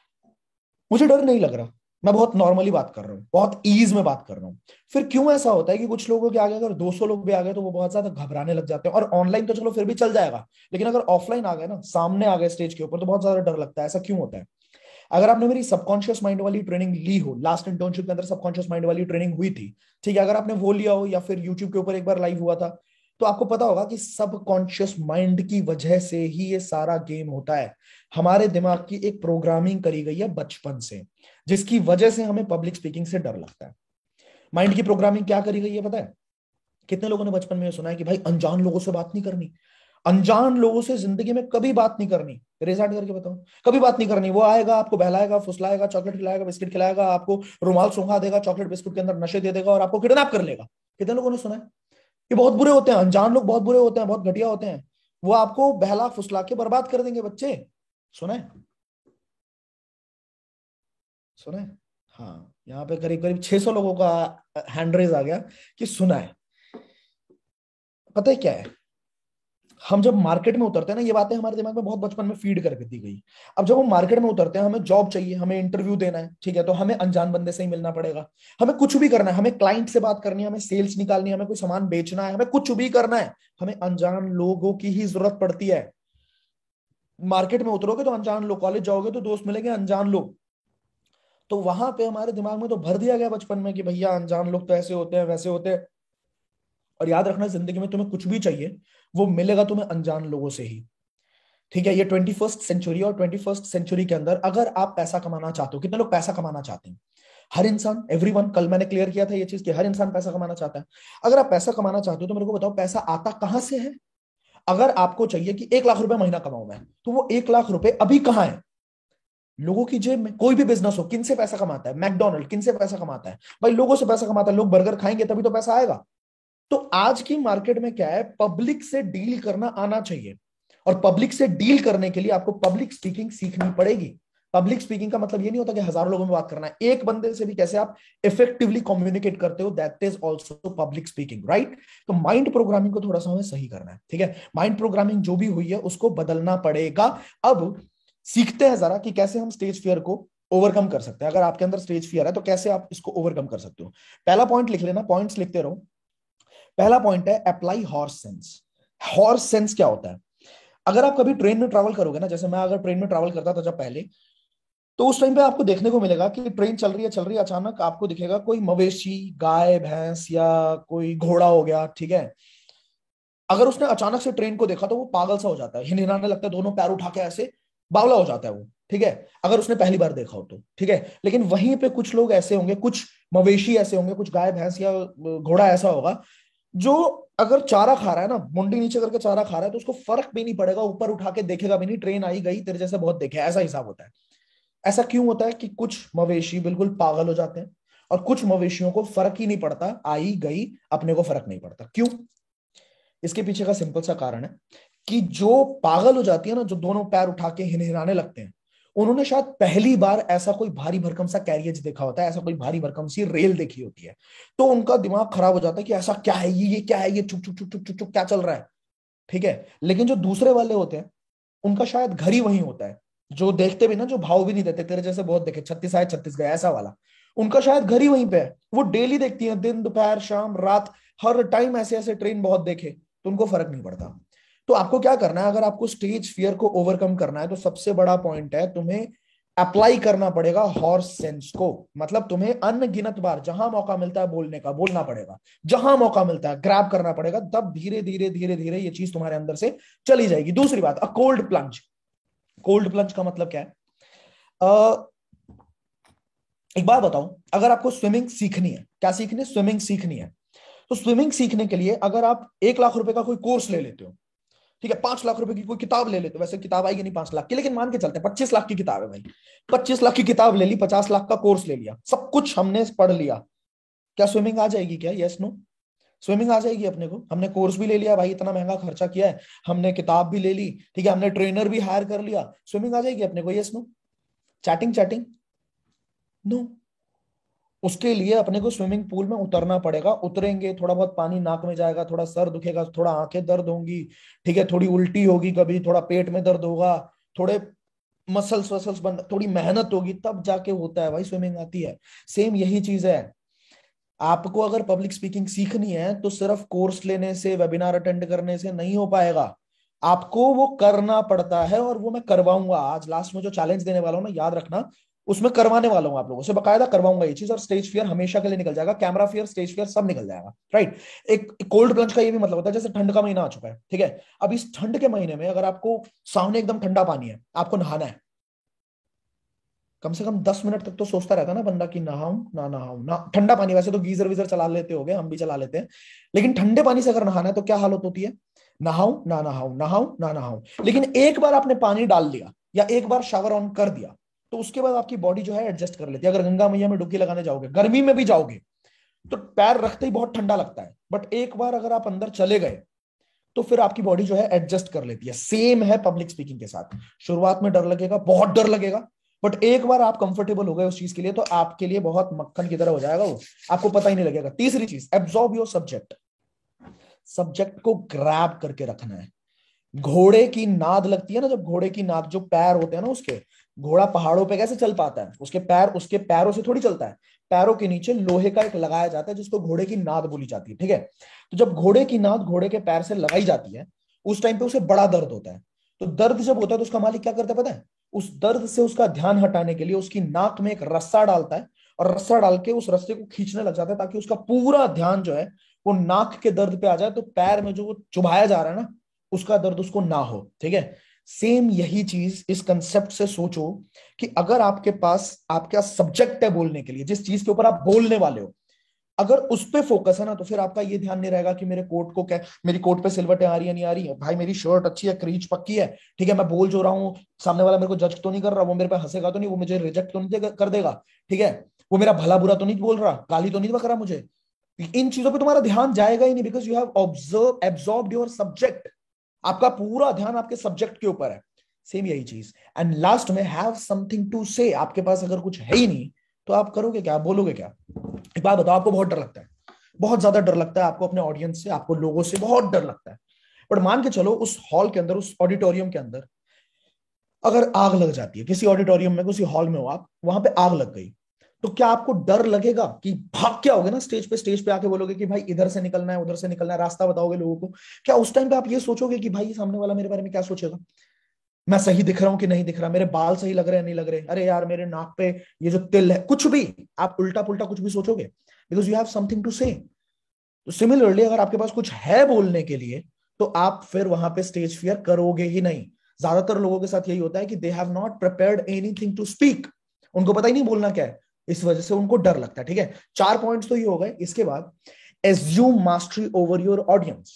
मुझे डर नहीं लग रहा, मैं बहुत नॉर्मली बात कर रहा हूँ, बहुत ईज में बात कर रहा हूँ। फिर क्यों ऐसा होता है कि कुछ लोगों के आगे अगर 200 लोग भी आ गए तो वो बहुत ज्यादा घबराने लग जाते हैं। और ऑनलाइन तो चलो फिर भी चल जाएगा, लेकिन अगर ऑफलाइन आ गए ना, सामने आ गए स्टेज के ऊपर, तो बहुत ज्यादा डर लगता है। ऐसा क्यों होता है? अगर आपने मेरी सबकॉन्शियस माइंड वाली ट्रेनिंग ली हो, लास्ट इंटर्नशिप के अंदर सबकॉन्शियस माइंड वाली ट्रेनिंग हुई थी, ठीक है, अगर आपने वो लिया हो या फिर यूट्यूब के ऊपर एक बार लाइव हुआ था, तो आपको पता होगा कि सबकॉन्शियस माइंड की वजह से ही ये सारा गेम होता है। हमारे दिमाग की एक प्रोग्रामिंग करी गई है बचपन से, जिसकी वजह से हमें पब्लिक स्पीकिंग से डर लगता है। माइंड की प्रोग्रामिंग क्या करी गई है पता है? कितने लोगों ने बचपन में सुना है कि भाई अनजान लोगों से बात नहीं करनी, अनजान लोगों से जिंदगी में कभी बात नहीं करनी। रेज आउट करके बताओ, कभी बात नहीं करनी। वो आएगा, आपको बहलाएगा, फुसलाएगा, चॉकलेट खिलाएगा, बिस्किट खिलाएगा, आपको रुमाल सूंघा देगा, चॉकलेट बिस्कुट के अंदर नशे दे देगा और आपको किडनैप कर लेगा। कितने लोगों ने सुना है? ये बहुत बुरे होते हैं, अनजान लोग बहुत बुरे होते हैं, बहुत घटिया होते हैं। वो आपको बहला फुसला के बर्बाद कर देंगे बच्चे। सुना है? सुना है? हाँ, यहाँ पे करीब करीब 600 लोगों का हैंड रेज आ गया कि सुना है। पता है क्या है? हम जब मार्केट में उतरते हैं ना, ये बातें हमारे दिमाग में बहुत बचपन में फीड करके दी गई। अब जब हम मार्केट में उतरते हैं, हमें जॉब चाहिए, हमें इंटरव्यू देना है, ठीक है, तो हमें अनजान बंदे से ही मिलना पड़ेगा। हमें कुछ भी करना है, हमें क्लाइंट से बात करनी है, हमें सेल्स निकालनी है, हमें कोई सामान बेचना है, हमें कुछ भी करना है, हमें अनजान लोगों की ही जरूरत पड़ती है। मार्केट में उतरोगे तो अनजान लोग, कॉलेज जाओगे तो दोस्त मिलेंगे अनजान लोग। तो वहां पे हमारे दिमाग में तो भर दिया गया बचपन में कि भैया अनजान लोग तो ऐसे होते हैं वैसे होते हैं। और याद रखना, जिंदगी में तुम्हें कुछ भी चाहिए वो मिलेगा तुम्हें अनजान लोगों से ही। ठीक है, ये 21st सेंचुरी, और 21st सेंचुरी के अंदर अगर आप पैसा कमाना चाहते हो, कितने लोग पैसा कमाना चाहते हैं? हर इंसान, एवरीवन। कल मैंने क्लियर किया था ये चीज कि हर इंसान पैसा कमाना चाहता है। अगर आप पैसा कमाना चाहते हो तो मेरे को बताओ, पैसा आता कहां से है? अगर आपको चाहिए कि 1 लाख रुपए महीना कमाऊं मैं, तो वो 1 लाख रुपए अभी कहां है? लोगों की जेब में। कोई भी बिजनेस हो, किन से पैसा कमाता है? मैकडोनल्ड किन से पैसा कमाता है भाई? लोगों से पैसा कमाता है। लोग बर्गर खाएंगे तभी तो पैसा आएगा। तो आज की मार्केट में क्या है, पब्लिक से डील करना आना चाहिए। और पब्लिक से डील करने के लिए आपको पब्लिक स्पीकिंग सीखनी पड़ेगी। पब्लिक स्पीकिंग का मतलब ये नहीं होता कि हजारों लोगों में बात करना है। एक बंदे से भी कैसे आप इफेक्टिवली कम्युनिकेट करते हो, that is also public speaking, right? तो माइंड प्रोग्रामिंग को थोड़ा सा हमें सही करना है, ठीक है? माइंड प्रोग्रामिंग जो भी हुई है उसको बदलना पड़ेगा। अब सीखते हैं जरा कि कैसे हम स्टेज फियर को ओवरकम कर सकते हैं। अगर आपके अंदर स्टेज फियर है तो कैसे आप इसको ओवरकम कर सकते हो। पहला पॉइंट लिख लेना, पॉइंट्स लिखते रहो। पहला पॉइंट है apply horse sense. Horse sense क्या होता है? अगर आप कभी ट्रेन में ट्रैवल करोगे ना, जैसे मैं अगर ट्रेन में ट्रैवल करता था जब पहले, तो उस टाइम पे आपको देखने को मिलेगा कि ट्रेन चल रही है, अचानक आपको दिखेगा कोई मवेशी, गाय भैंस या कोई घोड़ा हो गया, ठीक है। अगर उसने अचानक से ट्रेन को देखा तो वो पागल सा हो जाता है, हिनहिनाने लगता है, दोनों पैर उठा के ऐसे बावला हो जाता है वो, ठीक है, अगर उसने पहली बार देखा हो तो, ठीक है। लेकिन वहीं पे कुछ लोग ऐसे होंगे, कुछ मवेशी ऐसे होंगे, कुछ गाय भैंस या घोड़ा ऐसा होगा जो अगर चारा खा रहा है ना, मुंडी नीचे करके चारा खा रहा है, तो उसको फर्क भी नहीं पड़ेगा, ऊपर उठा के देखेगा भी नहीं, ट्रेन आई गई, तेरे जैसे बहुत देखे, ऐसा हिसाब होता है। ऐसा क्यों होता है कि कुछ मवेशी बिल्कुल पागल हो जाते हैं और कुछ मवेशियों को फर्क ही नहीं पड़ता, आई गई, अपने को फर्क नहीं पड़ता। क्यों? इसके पीछे का सिंपल सा कारण है कि जो पागल हो जाती है ना, जो दोनों पैर उठा के हिनहिनाने लगते हैं, उन्होंने शायद पहली बार ऐसा कोई भारी भरकम सा कैरियज देखा होता है, ऐसा कोई भारी भरकम सी रेल देखी होती है। तो उनका दिमाग खराब हो जाता है कि ऐसा क्या है, ये क्या है, ये चुक चुक चुक चुक चुक चुक क्या चल रहा है, ठीक है। लेकिन जो दूसरे वाले होते हैं, उनका शायद घर ही वहीं होता है, जो देखते भी ना, जो भाव भी नहीं देते, तेरे जैसे बहुत देखे, 36 आए 36 गए, ऐसा वाला, उनका शायद घर ही वहीं पे है। वो डेली देखती है, दिन दोपहर शाम रात, हर टाइम ऐसे ऐसे ट्रेन बहुत देखे, तो उनको फर्क नहीं पड़ता। तो आपको क्या करना है, अगर आपको स्टेज फियर को ओवरकम करना है, तो सबसे बड़ा पॉइंट है, तुम्हें अप्लाई करना पड़ेगा हॉर्स सेंस को। मतलब तुम्हें अनगिनत बार जहां मौका मिलता है बोलने का, बोलना पड़ेगा, जहां मौका मिलता है ग्रैब करना पड़ेगा, तब धीरे धीरे धीरे धीरे ये चीज तुम्हारे अंदर से चली जाएगी। दूसरी बात, a cold plunge. Cold plunge का मतलब क्या है? एक बात बताओ, अगर आपको स्विमिंग सीखनी है, क्या सीखनी है? स्विमिंग सीखनी है। तो स्विमिंग सीखने के लिए अगर आप 1 लाख रुपए का कोई कोर्स ले लेते हो, ठीक है, 5 लाख रुपए की कोई किताब ले लेते हो, वैसे किताब आएगी नहीं 5 लाख की, लेकिन मान के चलते 25 लाख की किताब है भाई, 25 लाख की किताब ले ली, 50 लाख का कोर्स ले लिया, सब कुछ हमने पढ़ लिया, क्या स्विमिंग आ जाएगी? क्या यस नो? स्विमिंग आ जाएगी अपने को। हमने कोर्स भी ले लिया भाई, इतना महंगा खर्चा किया है, हमने किताब भी ले ली, ठीक है, हमने ट्रेनर भी हायर कर लिया, स्विमिंग आ जाएगी अपने को? Yes no? Chatting chatting? No. उसके लिए अपने को स्विमिंग पूल में उतरना पड़ेगा, उतरेंगे, थोड़ा बहुत पानी नाक में जाएगा, थोड़ा सर दुखेगा, थोड़ा आंखें दर्द होंगी, ठीक है, थोड़ी उल्टी होगी, कभी थोड़ा पेट में दर्द होगा, थोड़े मसल्स वसल्स बन, थोड़ी मेहनत होगी, तब जाके होता है भाई, स्विमिंग आती है। सेम यही चीज है, आपको अगर पब्लिक स्पीकिंग सीखनी है तो सिर्फ कोर्स लेने से, वेबिनार अटेंड करने से नहीं हो पाएगा, आपको वो करना पड़ता है। और वो मैं करवाऊंगा, आज लास्ट में जो चैलेंज देने वाला हूं ना, याद रखना, उसमें करवाने वाला हूं आप लोगों से, बकायदा करवाऊंगा ये चीज। और स्टेज फियर हमेशा के लिए निकल जाएगा, कैमरा फियर, स्टेज फियर सब निकल जाएगा, राइट। एक कोल्ड प्लंज का ये भी मतलब होता है, जैसे ठंड का महीना आ चुका है, ठीक है, अब इस ठंड के महीने में अगर आपको सामने एकदम ठंडा पानी है, आपको नहाना है, कम से कम 10 मिनट तक तो सोचता रहता है ना बंदा कि नहाऊं ना नहाऊं ना। ठंडा पानी, वैसे तो गीजर वीजर चला लेते होगे, हम भी चला लेते हैं, लेकिन ठंडे पानी से अगर नहाना है तो क्या हालत होती है? नहाऊं ना नहाऊं, नहाऊं ना नहाऊं। लेकिन एक बार आपने पानी डाल दिया या एक बार शावर ऑन कर दिया, तो उसके बाद आपकी बॉडी जो है एडजस्ट कर लेती है। अगर गंगा मैया में डुबकी लगाने जाओगे, गर्मी में भी जाओगे, तो पैर रखते ही बहुत ठंडा लगता है, बट एक बार अगर आप अंदर चले गए तो फिर आपकी बॉडी जो है एडजस्ट कर लेती है। सेम है पब्लिक स्पीकिंग के साथ, शुरुआत में डर लगेगा, बहुत डर लगेगा, बट एक बार आप कंफर्टेबल हो गए उस चीज के लिए, तो आपके लिए बहुत मक्खन की तरह हो जाएगा वो, आपको पता ही नहीं लगेगा। तीसरी चीज, एब्जॉर्ब योर सब्जेक्ट। सब्जेक्ट को ग्रैब करके रखना है। घोड़े की नाद लगती है ना, जब घोड़े की नाद, जो पैर होते हैं ना उसके, घोड़ा पहाड़ों पे कैसे चल पाता है, उसके पैरों से थोड़ी चलता है, पैरों के नीचे लोहे का एक लगाया जाता है जिसको घोड़े की नाद बोली जाती है, ठीक है। तो जब घोड़े की नाद घोड़े के पैर से लगाई जाती है, उस टाइम पे उसे बड़ा दर्द होता है। तो दर्द जब होता है तो उसका मालिक क्या करता है पता है, उस दर्द से उसका ध्यान हटाने के लिए उसकी नाक में एक रस्सा डालता है, और रस्सा डाल के उस रस्से को खींचने लग जाता है, ताकि उसका पूरा ध्यान जो है वो नाक के दर्द पे आ जाए, तो पैर में जो वो चुभाया जा रहा है ना, उसका दर्द उसको ना हो, ठीक है। सेम यही चीज इस कंसेप्ट से सोचो कि अगर आपके पास आपका सब्जेक्ट है बोलने के लिए, जिस चीज के ऊपर आप बोलने वाले हो, अगर उस पे फोकस है ना, तो फिर आपका ये ध्यान नहीं रहेगा कि मेरे कोट को क्या, मेरी कोट पे सिलवटें आ रही है नहीं आ रही है, भाई मेरी शर्ट अच्छी है, क्रीच पक्की है, ठीक है, मैं बोल जो रहा हूँ, सामने वाला मेरे को जज तो नहीं कर रहा, वो मेरे पे हंसेगा तो नहीं, वो मुझे रिजेक्ट तो नहीं कर देगा, ठीक है, वो मेरा भला बुरा तो नहीं बोल रहा, गाली तो नहीं बक रहा मुझे। इन चीजों पे तुम्हारा ध्यान जाएगा ही नहीं, because you have observe absorbed your subject. आपका पूरा ध्यान आपके सब्जेक्ट के ऊपर है। सेम यही चीज। एंड लास्ट में हैव समथिंग टू से, आपके पास अगर कुछ है ही नहीं तो आप करोगे क्या, आप बोलोगे क्या। एक बात बताओ, आपको बहुत डर लगता है, बहुत ज्यादा डर लगता है आपको अपने ऑडियंस से, आपको लोगों से बहुत डर लगता है, बट मान के चलो उस हॉल के अंदर, उस ऑडिटोरियम के अंदर अगर आग लग जाती है, किसी ऑडिटोरियम में, किसी हॉल में हो आप, वहां पे आग लग गई, तो क्या आपको डर लगेगा कि भाग क्या होगे ना स्टेज पे आके बोलोगे कि भाई इधर से निकलना है, उधर से निकलना है, रास्ता बताओगे लोगों को। क्या उस टाइम पे आप ये सोचोगे कि भाई सामने वाला मेरे बारे में क्या सोचेगा, मैं सही दिख रहा हूं कि नहीं दिख रहा, मेरे बाल सही लग रहे हैं नहीं लग रहे, अरे यार मेरे नाक पे ये जो तिल है, कुछ भी आप उल्टा पुल्टा कुछ भी सोचोगे, because you have something to say. तो सिमिलरली अगर आपके पास कुछ है बोलने के लिए, तो आप फिर वहां पे स्टेज फियर करोगे ही नहीं। ज्यादातर लोगों के साथ यही होता है कि they have not prepared anything to speak, उनको पता ही नहीं बोलना क्या है, इस वजह से उनको डर लगता है, ठीक है। 4 पॉइंट्स तो ये हो गए। इसके बाद assume mastery over your audience.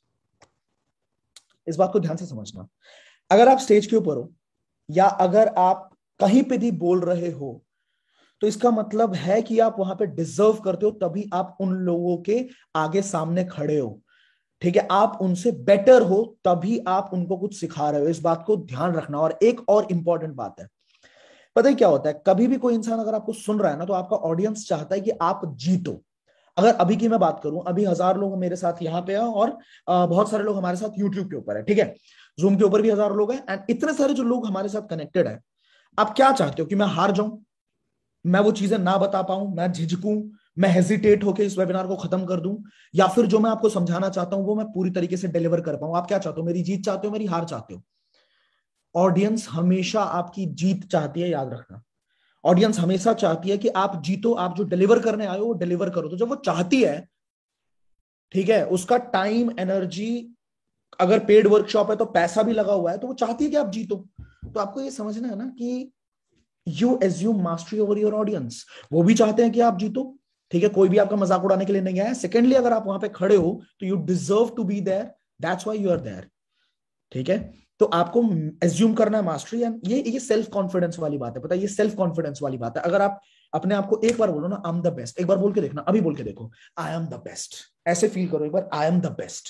इस बात को ध्यान से समझना, अगर आप स्टेज के ऊपर हो या अगर आप कहीं पे भी बोल रहे हो, तो इसका मतलब है कि आप वहां पे डिजर्व करते हो, तभी आप उन लोगों के आगे सामने खड़े हो, ठीक है। आप उनसे बेटर हो तभी आप उनको कुछ सिखा रहे हो, इस बात को ध्यान रखना। और एक और इंपॉर्टेंट बात है, पता है क्या होता है, कभी भी कोई इंसान अगर आपको सुन रहा है ना, तो आपका ऑडियंस चाहता है कि आप जीतो। अगर अभी की मैं बात करूं, अभी 1000 लोग मेरे साथ यहाँ पे हैं, और बहुत सारे लोग हमारे साथ यूट्यूब के ऊपर है, ठीक है, जूम के ऊपर भी 1000 लोग हैं, एंड इतने सारे जो लोग हमारे साथ कनेक्टेड है, आप क्या चाहते हो कि मैं हार जाऊं, मैं वो चीजें ना बता पाऊं, मैं झिझकूं, मैं हेजिटेट होकर इस वेबिनार को खत्म कर दूं, या फिर जो मैं आपको समझाना चाहता हूं वो मैं पूरी तरीके से डिलीवर कर पाऊं। आप क्या चाहते हो, मेरी जीत चाहते हो, मेरी हार चाहते हो। ऑडियंस हमेशा आपकी जीत चाहती है, याद रखना। ऑडियंस हमेशा चाहती है कि आप जीतो, आप जो डिलीवर करने आए हो वो डिलीवर करो। तो जब वो चाहती है, ठीक है, उसका टाइम एनर्जी, अगर पेड वर्कशॉप है तो पैसा भी लगा हुआ है, तो वो चाहती है कि आप जीतो। तो आपको ये समझना है ना कि you assume mastery over your audience, वो भी चाहते हैं कि आप जीतो, ठीक है, कोई भी आपका मजाक उड़ाने के लिए नहीं आया। सेकेंडली, अगर आप वहां पे खड़े हो तो you deserve to be there, that's why you are there, ठीक है। तो आपको एज्यूम करना है मास्टरी, एंड ये सेल्फ कॉन्फिडेंस वाली बात है, पता है, ये सेल्फ कॉन्फिडेंस वाली बात है। अगर आप अपने आप को एक बार बोलो ना, आई एम द बेस्ट, एक बार बोल के देखना, अभी बोल के देखो, आई एम द बेस्ट, ऐसे फील करो एक बार, आई एम द बेस्ट।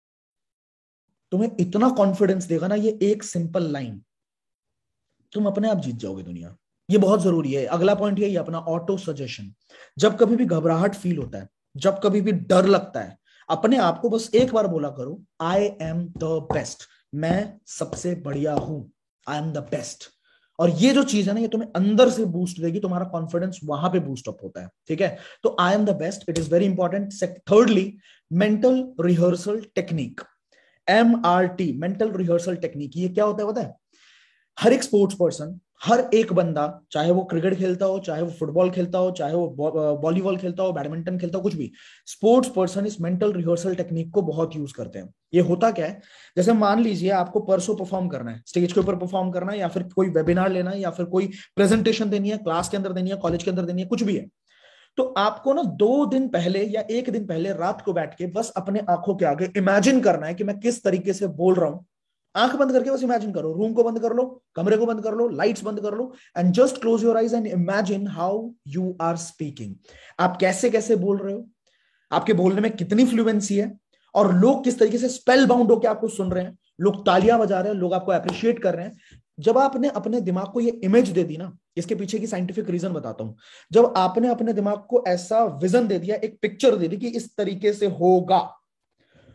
तुम्हें इतना कॉन्फिडेंस देगा ना ये एक सिंपल लाइन, तुम अपने आप जीत जाओगे दुनिया। ये बहुत जरूरी है। अगला पॉइंट यही है अपना, ऑटो सजेशन। जब कभी भी घबराहट फील होता है, जब कभी भी डर लगता है, अपने आप को बस एक बार बोला करो, आई एम द बेस्ट, मैं सबसे बढ़िया हूं, आई एम द बेस्ट। और ये जो चीज है ना, ये तुम्हें अंदर से बूस्ट देगी, तुम्हारा कॉन्फिडेंस वहां पे बूस्ट अप होता है, ठीक है। तो I am the best, it is very important. Thirdly, mental rehearsal technique, MRT, mental rehearsal technique. ये क्या होता है पता है, हर एक स्पोर्ट्स पर्सन, हर एक बंदा, चाहे वो क्रिकेट खेलता हो, चाहे वो फुटबॉल खेलता हो, चाहे वो वॉलीबॉल खेलता हो, बैडमिंटन खेलता हो, कुछ भी, स्पोर्ट्स पर्सन इस मेंटल रिहर्सल टेक्निक को बहुत यूज करते हैं। ये होता क्या है, जैसे मान लीजिए आपको परसों परफॉर्म करना है, स्टेज के ऊपर परफॉर्म करना है, या फिर कोई वेबिनार लेना है, या फिर कोई प्रेजेंटेशन देनी है, क्लास के अंदर देनी है, कॉलेज के अंदर देनी है, कुछ भी है। तो आपको ना 2 दिन पहले या 1 दिन पहले रात को बैठ के बस अपने आंखों के आगे इमेजिन करना है कि मैं किस तरीके से बोल रहा हूं। आंख बंद करके बस इमेजिन करो, रूम को बंद कर लो, कमरे को बंद कर लो, लाइट्स बंद कर लो, and just close your eyes and imagine how you are speaking. आप कैसे कैसे बोल रहे हो, आपके बोलने में कितनी फ्लुएंसी है, और लोग किस तरीके से स्पेल बाउंड होकर आपको सुन रहे हैं, लोग तालियां बजा रहे हैं, लोग आपको अप्रिशिएट कर रहे हैं। जब आपने अपने दिमाग को ये इमेज दे दी ना, इसके पीछे की साइंटिफिक रीजन बताता हूं। जब आपने अपने दिमाग को ऐसा विजन दे दिया, एक पिक्चर दे दी कि इस तरीके से होगा,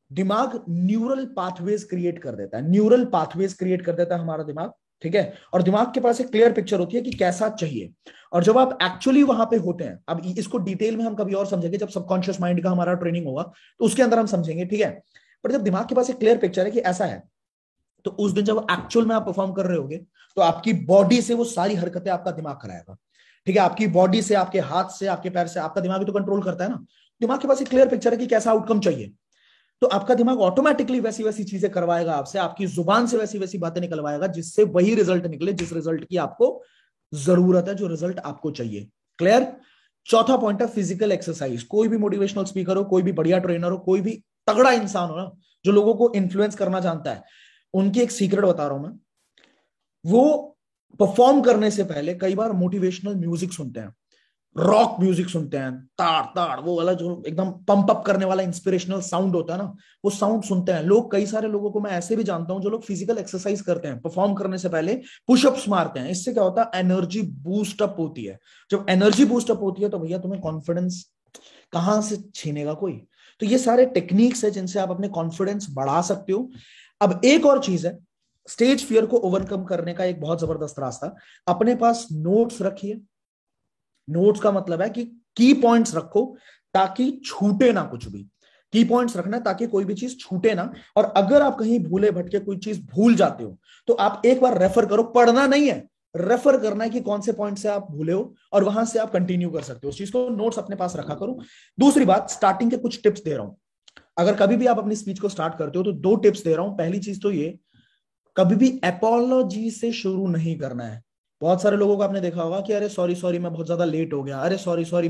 दिमाग न्यूरल पाथवेज क्रिएट कर देता है, न्यूरल पाथवेज क्रिएट कर देता है हमारा दिमाग, ठीक है। और दिमाग के पास एक क्लियर पिक्चर होती है कि कैसा चाहिए। और जब आप एक्चुअली वहां पे होते हैं, अब इसको डिटेल में हम कभी और समझेंगे जब सबकॉन्शियस माइंड का हमारा ट्रेनिंग होगा, तो उसके अंदर हम समझेंगे, ठीक है। पर जब दिमाग के पास एक क्लियर पिक्चर है कि ऐसा है, तो उस दिन जब एक्चुअल में आप परफॉर्म कर रहे होगे, तो आपकी बॉडी से वो सारी हरकतें आपका दिमाग कराएगा, ठीक है। आपकी बॉडी से, आपके हाथ से, आपके पैर से, आपका दिमाग भी तो कंट्रोल करता है ना। दिमाग के पास एक क्लियर पिक्चर है कि कैसा आउटकम चाहिए, तो आपका दिमाग ऑटोमेटिकली वैसी वैसी चीजें करवाएगा आपसे, आपकी जुबान से वैसी वैसी बातें निकलवाएगा, जिससे वही रिजल्ट निकले जिस रिजल्ट की आपको जरूरत है, जो रिजल्ट आपको चाहिए। क्लियर। चौथा पॉइंट है फिजिकल एक्सरसाइज। कोई भी मोटिवेशनल स्पीकर हो, कोई भी बढ़िया ट्रेनर हो, कोई भी तगड़ा इंसान हो ना, जो लोगों को इन्फ्लुएंस करना जानता है, उनकी एक सीक्रेट बता रहा हूं मैं। वो परफॉर्म करने से पहले कई बार मोटिवेशनल म्यूजिक सुनते हैं, रॉक म्यूजिक सुनते हैं, ताड़ ताड़ वो वाला जो एकदम पंप अप करने वाला इंस्पिरेशनल साउंड होता है ना, वो साउंड सुनते हैं लोग। कई सारे लोगों को मैं ऐसे भी जानता हूं जो लोग फिजिकल एक्सरसाइज करते हैं, परफॉर्म करने से पहले पुशअप्स मारते हैं। इससे क्या होता है, एनर्जी बूस्ट अप होती है। जब एनर्जी बूस्ट अप होती है तो भैया तुम्हें कॉन्फिडेंस कहां से छीनेगा कोई। तो ये सारे टेक्निक्स है जिनसे आप अपने कॉन्फिडेंस बढ़ा सकते हो। अब एक और चीज है, स्टेज फियर को ओवरकम करने का एक बहुत जबरदस्त रास्ता, अपने पास नोट्स रखिए। नोट्स का मतलब है कि की पॉइंट्स रखो ताकि छूटे ना कुछ भी। की पॉइंट्स रखना ताकि कोई भी चीज छूटे ना, और अगर आप कहीं भूले भटके कोई चीज भूल जाते हो तो आप एक बार रेफर करो, पढ़ना नहीं है, रेफर करना है कि कौन से पॉइंट से आप भूले हो, और वहां से आप कंटिन्यू कर सकते हो उस चीज को। नोट्स अपने पास रखा करो। दूसरी बात, स्टार्टिंग के कुछ टिप्स दे रहा हूं। अगर कभी भी आप अपनी स्पीच को स्टार्ट करते हो तो 2 टिप्स दे रहा हूं। पहली चीज तो ये, कभी भी एपोलॉजी से शुरू नहीं करना है। बहुत सारे लोगों को आपने देखा होगा कि अरे सॉरी सॉरी मैं बहुत ज्यादा लेट हो गया, अरे सॉरी सॉरी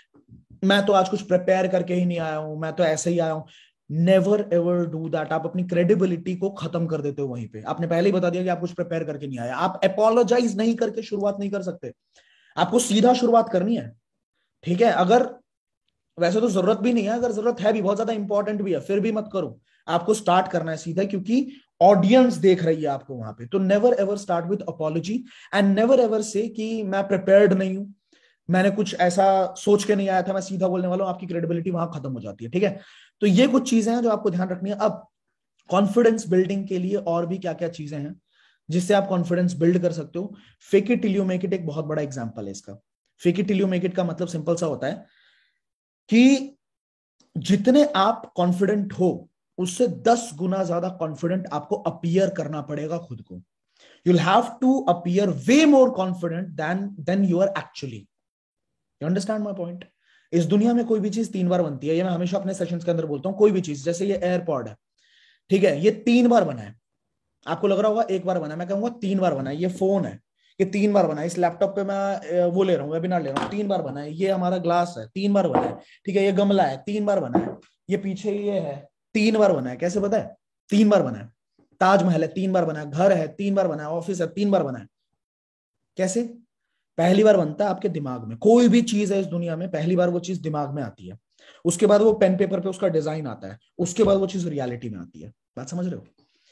मैं तो आज कुछ प्रिपेयर करके ही नहीं आया हूं, मैं तो ऐसे ही आया हूं। Never ever do that. आप अपनी क्रेडिबिलिटी को खत्म कर देते हो वहीं पे। आपने पहले ही बता दिया कि आप कुछ प्रिपेयर करके नहीं आया। आप एपोलॉजाइज नहीं करके शुरुआत नहीं कर सकते, आपको सीधा शुरुआत करनी है, ठीक है। अगर वैसे तो जरूरत भी नहीं है, अगर जरूरत है भी, बहुत ज्यादा इंपॉर्टेंट भी है, फिर भी मत करो। आपको स्टार्ट करना है सीधा, क्योंकि ऑडियंस देख रही है आपको वहां पे। तो never ever start with apology, and never ever say कि मैं प्रिपेयर्ड नहीं हूं, मैंने कुछ ऐसा सोच के नहीं आया था, मैं सीधा बोलने वाला हूं। आपकी क्रेडिबिलिटी वहां खत्म हो जाती है, ठीक है। तो ये कुछ चीजें हैं जो आपको ध्यान रखनी है। अब कॉन्फिडेंस बिल्डिंग के लिए और भी क्या क्या चीजें हैं जिससे आप कॉन्फिडेंस बिल्ड कर सकते हो। Fake it till you make it एक बहुत बड़ा एग्जाम्पल है इसका। Fake it till you make it का मतलब सिंपल सा होता है कि जितने आप कॉन्फिडेंट हो उससे 10 गुना ज्यादा कॉन्फिडेंट आपको अपीयर करना पड़ेगा खुद को। You will have to appear way more confident than you are actually. You understand my point. इस दुनिया में कोई भी चीज 3 बार बनती है, ये मैं हमेशा अपने सेशंस के अंदर बोलता हूं। कोई भी चीज, जैसे ये एयरपॉड है, ठीक है, ये 3 बार बना है। आपको लग रहा होगा 1 बार बना है, मैं कहूंगा 3 बार बना है। ये फोन है, ये 3 बार बना है। इस लैपटॉप पे मैं वो ले रहा हूँ, वेबिनार ले रहा हूँ, 3 बार बना है। ये हमारा ग्लास है, 3 बार बना है, ठीक है। ये गमला है, 3 बार बना है। ये पीछे ये है, 3 बार बना है। कैसे पता है? 3 बार बना है। ताजमहल है, 3 बार बना है। घर है, 3 बार बना है। ऑफिस है, 3 बार बना है। कैसे? पहली बार बनता है आपके दिमाग में। कोई भी चीज है इस दुनिया में, पहली बार वो चीज दिमाग में आती है, उसके बाद वो पेन पेपर पे उसका डिजाइन आता है, उसके बाद वो चीज रियलिटी में आती है। बात समझ रहे हो?